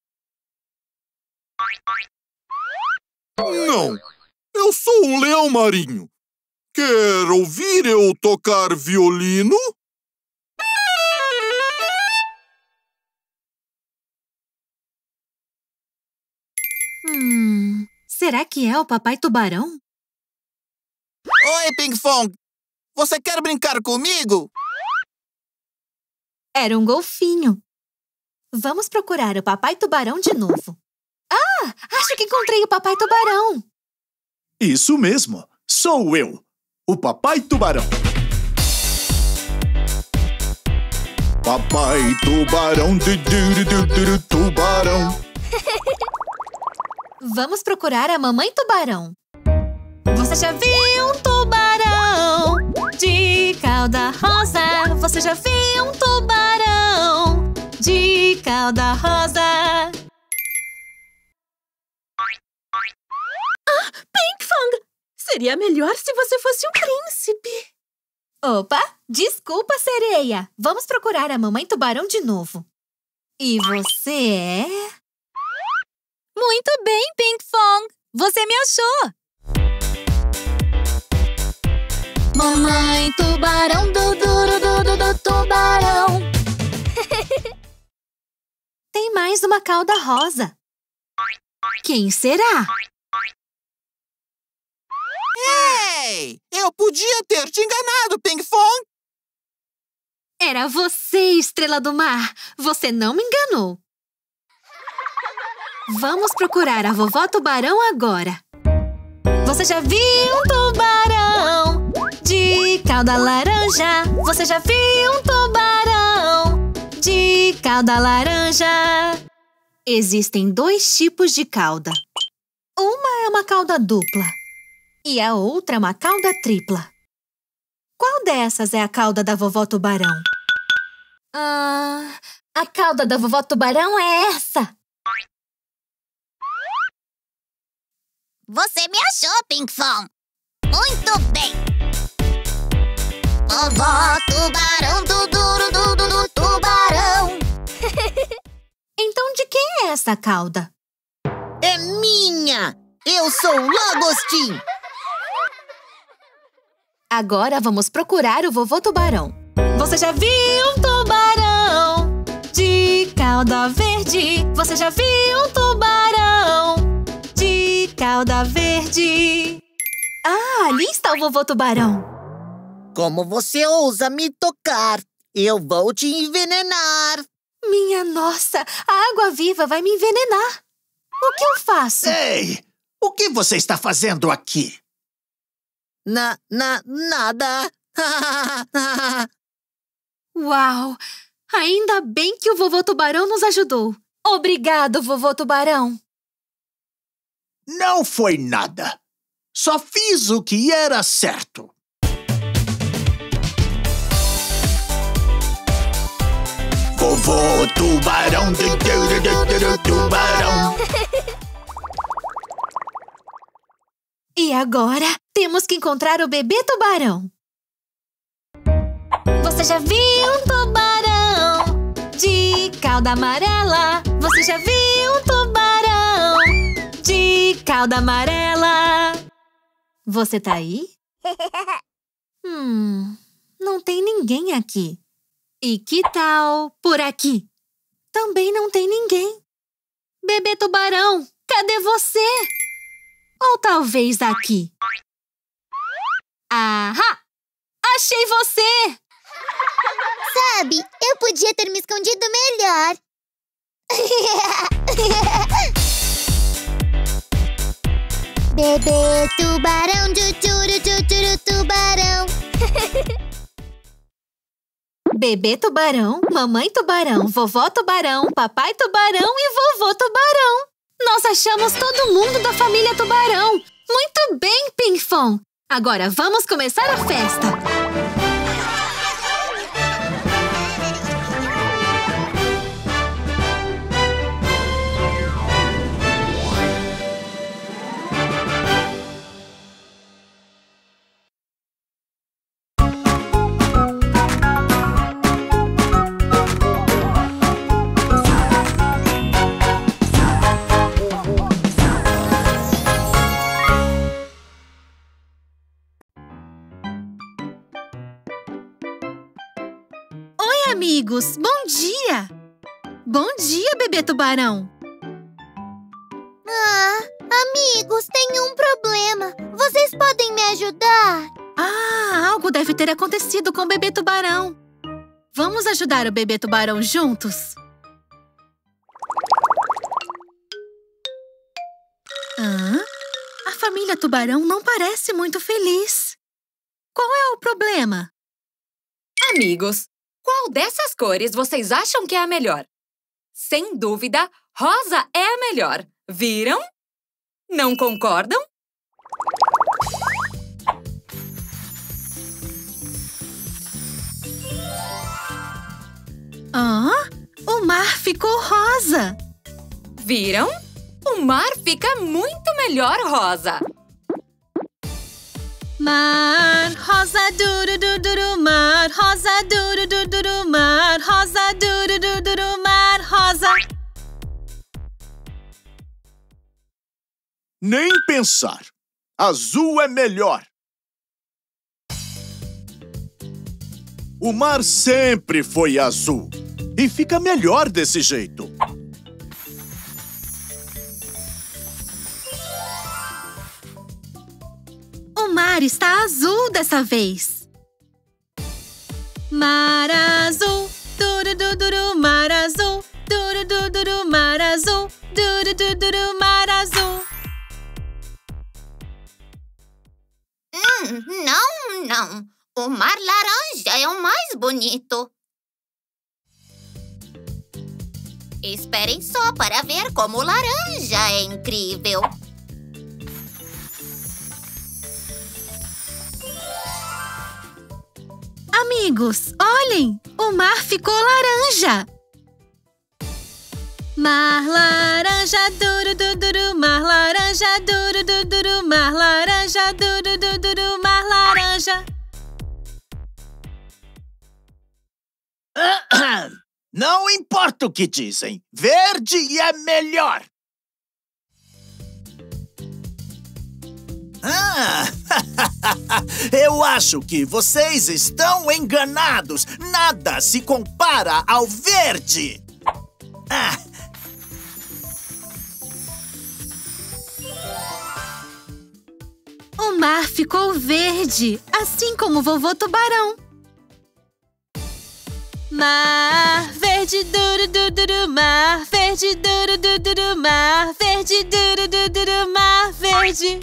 Speaker 13: Não, eu sou um leão marinho. Quer ouvir eu tocar violino?
Speaker 20: Hum, será que é o Papai Tubarão?
Speaker 14: Oi, Pinkfong. Você quer brincar comigo?
Speaker 20: Era um golfinho. Vamos procurar o Papai Tubarão de novo. Ah, acho que encontrei o Papai Tubarão.
Speaker 14: Isso mesmo. Sou eu, o Papai Tubarão.
Speaker 13: Papai Tubarão, du, du, du, du, du, tubarão.
Speaker 20: Vamos procurar a Mamãe Tubarão. Você já viu um tubarão de cauda rosa? Você já viu um tubarão de cauda rosa?
Speaker 2: Ah, Pinkfong! Seria melhor se você fosse um príncipe.
Speaker 20: Opa, desculpa, sereia. Vamos procurar a Mamãe Tubarão de novo. E você é...
Speaker 18: Muito bem, Pinkfong. Você me achou.
Speaker 16: Mamãe Tubarão, du, du, du, du, du, tubarão.
Speaker 20: Tem mais uma cauda rosa. Quem será?
Speaker 14: Ei! Eu podia ter te enganado, Pinkfong!
Speaker 20: Era você, Estrela do Mar. Você não me enganou. Vamos procurar a Vovó Tubarão agora. Você já viu um tubarão de cauda laranja? Você já viu um tubarão de cauda laranja? Existem dois tipos de cauda. Uma é uma cauda dupla e a outra é uma cauda tripla. Qual dessas é a cauda da Vovó Tubarão? Ah, a cauda da Vovó Tubarão é essa.
Speaker 10: Você me achou, Pinkfong. Muito bem. Vovó Tubarão, du, du, du, du, du, tubarão.
Speaker 20: Então de quem é essa cauda?
Speaker 17: É minha! Eu sou o Lagostim!
Speaker 20: Agora vamos procurar o Vovô Tubarão. Você já viu um tubarão de cauda verde? Você já viu um tubarão de cauda verde? Ah, ali está o Vovô Tubarão.
Speaker 17: Como você ousa me tocar? Eu vou te envenenar.
Speaker 20: Minha nossa, a água viva vai me envenenar. O que eu faço?
Speaker 14: Ei, o que você está fazendo aqui?
Speaker 17: Na, na, nada.
Speaker 20: Uau! Ainda bem que o Vovô Tubarão nos ajudou. Obrigado, Vovô Tubarão.
Speaker 14: Não foi nada. Só fiz o que era certo. Vovô Tubarão, du, du, du, du, du, tubarão.
Speaker 20: E agora,
Speaker 18: Temos que encontrar o bebê tubarão. Você já viu um tubarão de cauda amarela? Você já viu um tubarão de cauda amarela? Você tá aí? Hum, não tem ninguém aqui. E que tal por aqui? Também não tem ninguém. Bebê tubarão, cadê você? Ou talvez aqui? Ahá! Achei você!
Speaker 1: Sabe, eu podia ter me escondido melhor. Bebê tubarão, tchutchuru, tchutchuru, tubarão.
Speaker 18: Bebê tubarão, mamãe tubarão, vovó tubarão, papai tubarão e vovô tubarão. Nós achamos todo mundo da família tubarão. Muito bem, Pinkfong. Agora vamos começar a festa.
Speaker 2: Amigos, bom dia! Bom dia, bebê tubarão!
Speaker 1: Ah, amigos, tem um problema. Vocês podem me ajudar?
Speaker 2: Ah, algo deve ter acontecido com o bebê tubarão. Vamos ajudar o bebê tubarão juntos? Ah, a família tubarão não parece muito feliz. Qual é o problema?
Speaker 9: Amigos, qual dessas cores vocês acham que é a melhor? Sem dúvida, rosa é a melhor. Viram? Não concordam?
Speaker 2: Ah, o mar ficou rosa.
Speaker 9: Viram? O mar fica muito melhor rosa.
Speaker 2: Mar rosa, duro, duro, duro, mar rosa, duro, duro, duro, mar rosa, duro, duro, duro, mar rosa.
Speaker 13: Nem pensar. Azul é melhor. O mar sempre foi azul. E fica melhor desse jeito.
Speaker 2: O mar está azul dessa vez. Mar azul, duro, duro, duro, mar azul, duro, duro, duro, mar azul, duro, duro, duro, mar azul.
Speaker 10: Hum, não, não. O mar laranja é o mais bonito. Esperem só para ver como o laranja é incrível.
Speaker 2: Amigos, olhem! O mar ficou laranja! Mar laranja, duro, duro, duro, mar laranja, duro, duro, duro, mar laranja, duro, duro, duro, mar laranja.
Speaker 14: Não importa o que dizem, verde é melhor. Ah, eu acho que vocês estão enganados. Nada se compara ao verde. Ah.
Speaker 2: O mar ficou verde, assim como o vovô tubarão. Mar verde, duro, duro, duro, mar verde, duro, duro, duro, mar verde, duro, duro, duro, mar verde.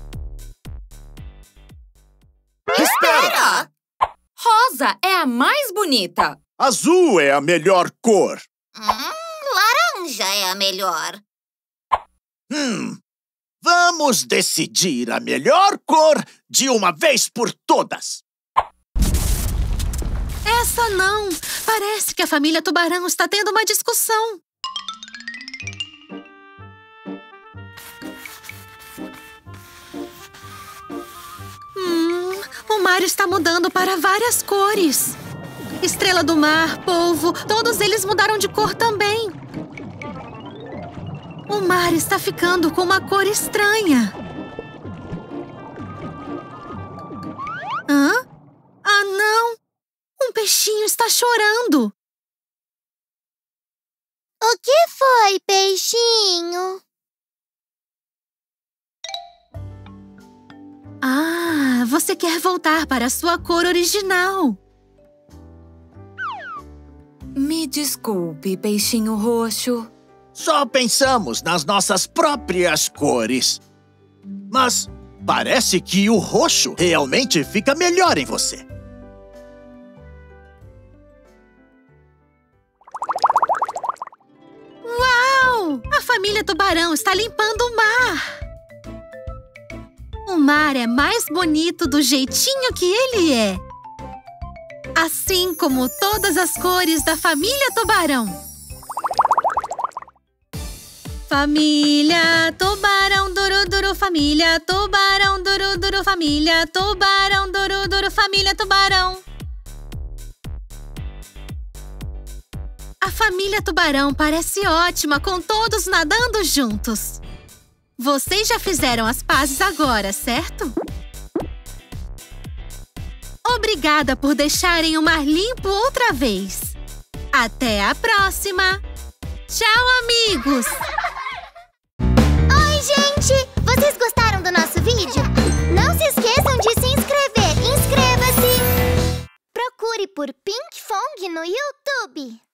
Speaker 9: Espera! Rosa é a mais bonita.
Speaker 13: Azul é a melhor cor.
Speaker 10: Hum, laranja é a melhor.
Speaker 14: Hum, vamos decidir a melhor cor de uma vez por todas.
Speaker 2: Essa não! Parece que a família tubarão está tendo uma discussão. mar está mudando para várias cores. Estrela do mar, polvo, todos eles mudaram de cor também. O mar está ficando com uma cor estranha. Hã? Ah, não! Um peixinho está chorando.
Speaker 1: O que foi, peixinho?
Speaker 2: Ah, você quer voltar para a sua cor original.
Speaker 9: Me desculpe, peixinho roxo.
Speaker 14: Só pensamos nas nossas próprias cores. Mas parece que o roxo realmente fica melhor em você.
Speaker 2: Uau! A família tubarão está limpando o mar. O mar é mais bonito do jeitinho que ele é. Assim como todas as cores da família tubarão. Família tubarão, duru, duru, família tubarão, duru, duru, família tubarão, duru, duru, família tubarão. A família tubarão parece ótima com todos nadando juntos. Vocês já fizeram as pazes agora, certo? Obrigada por deixarem o mar limpo outra vez. Até a próxima! Tchau, amigos!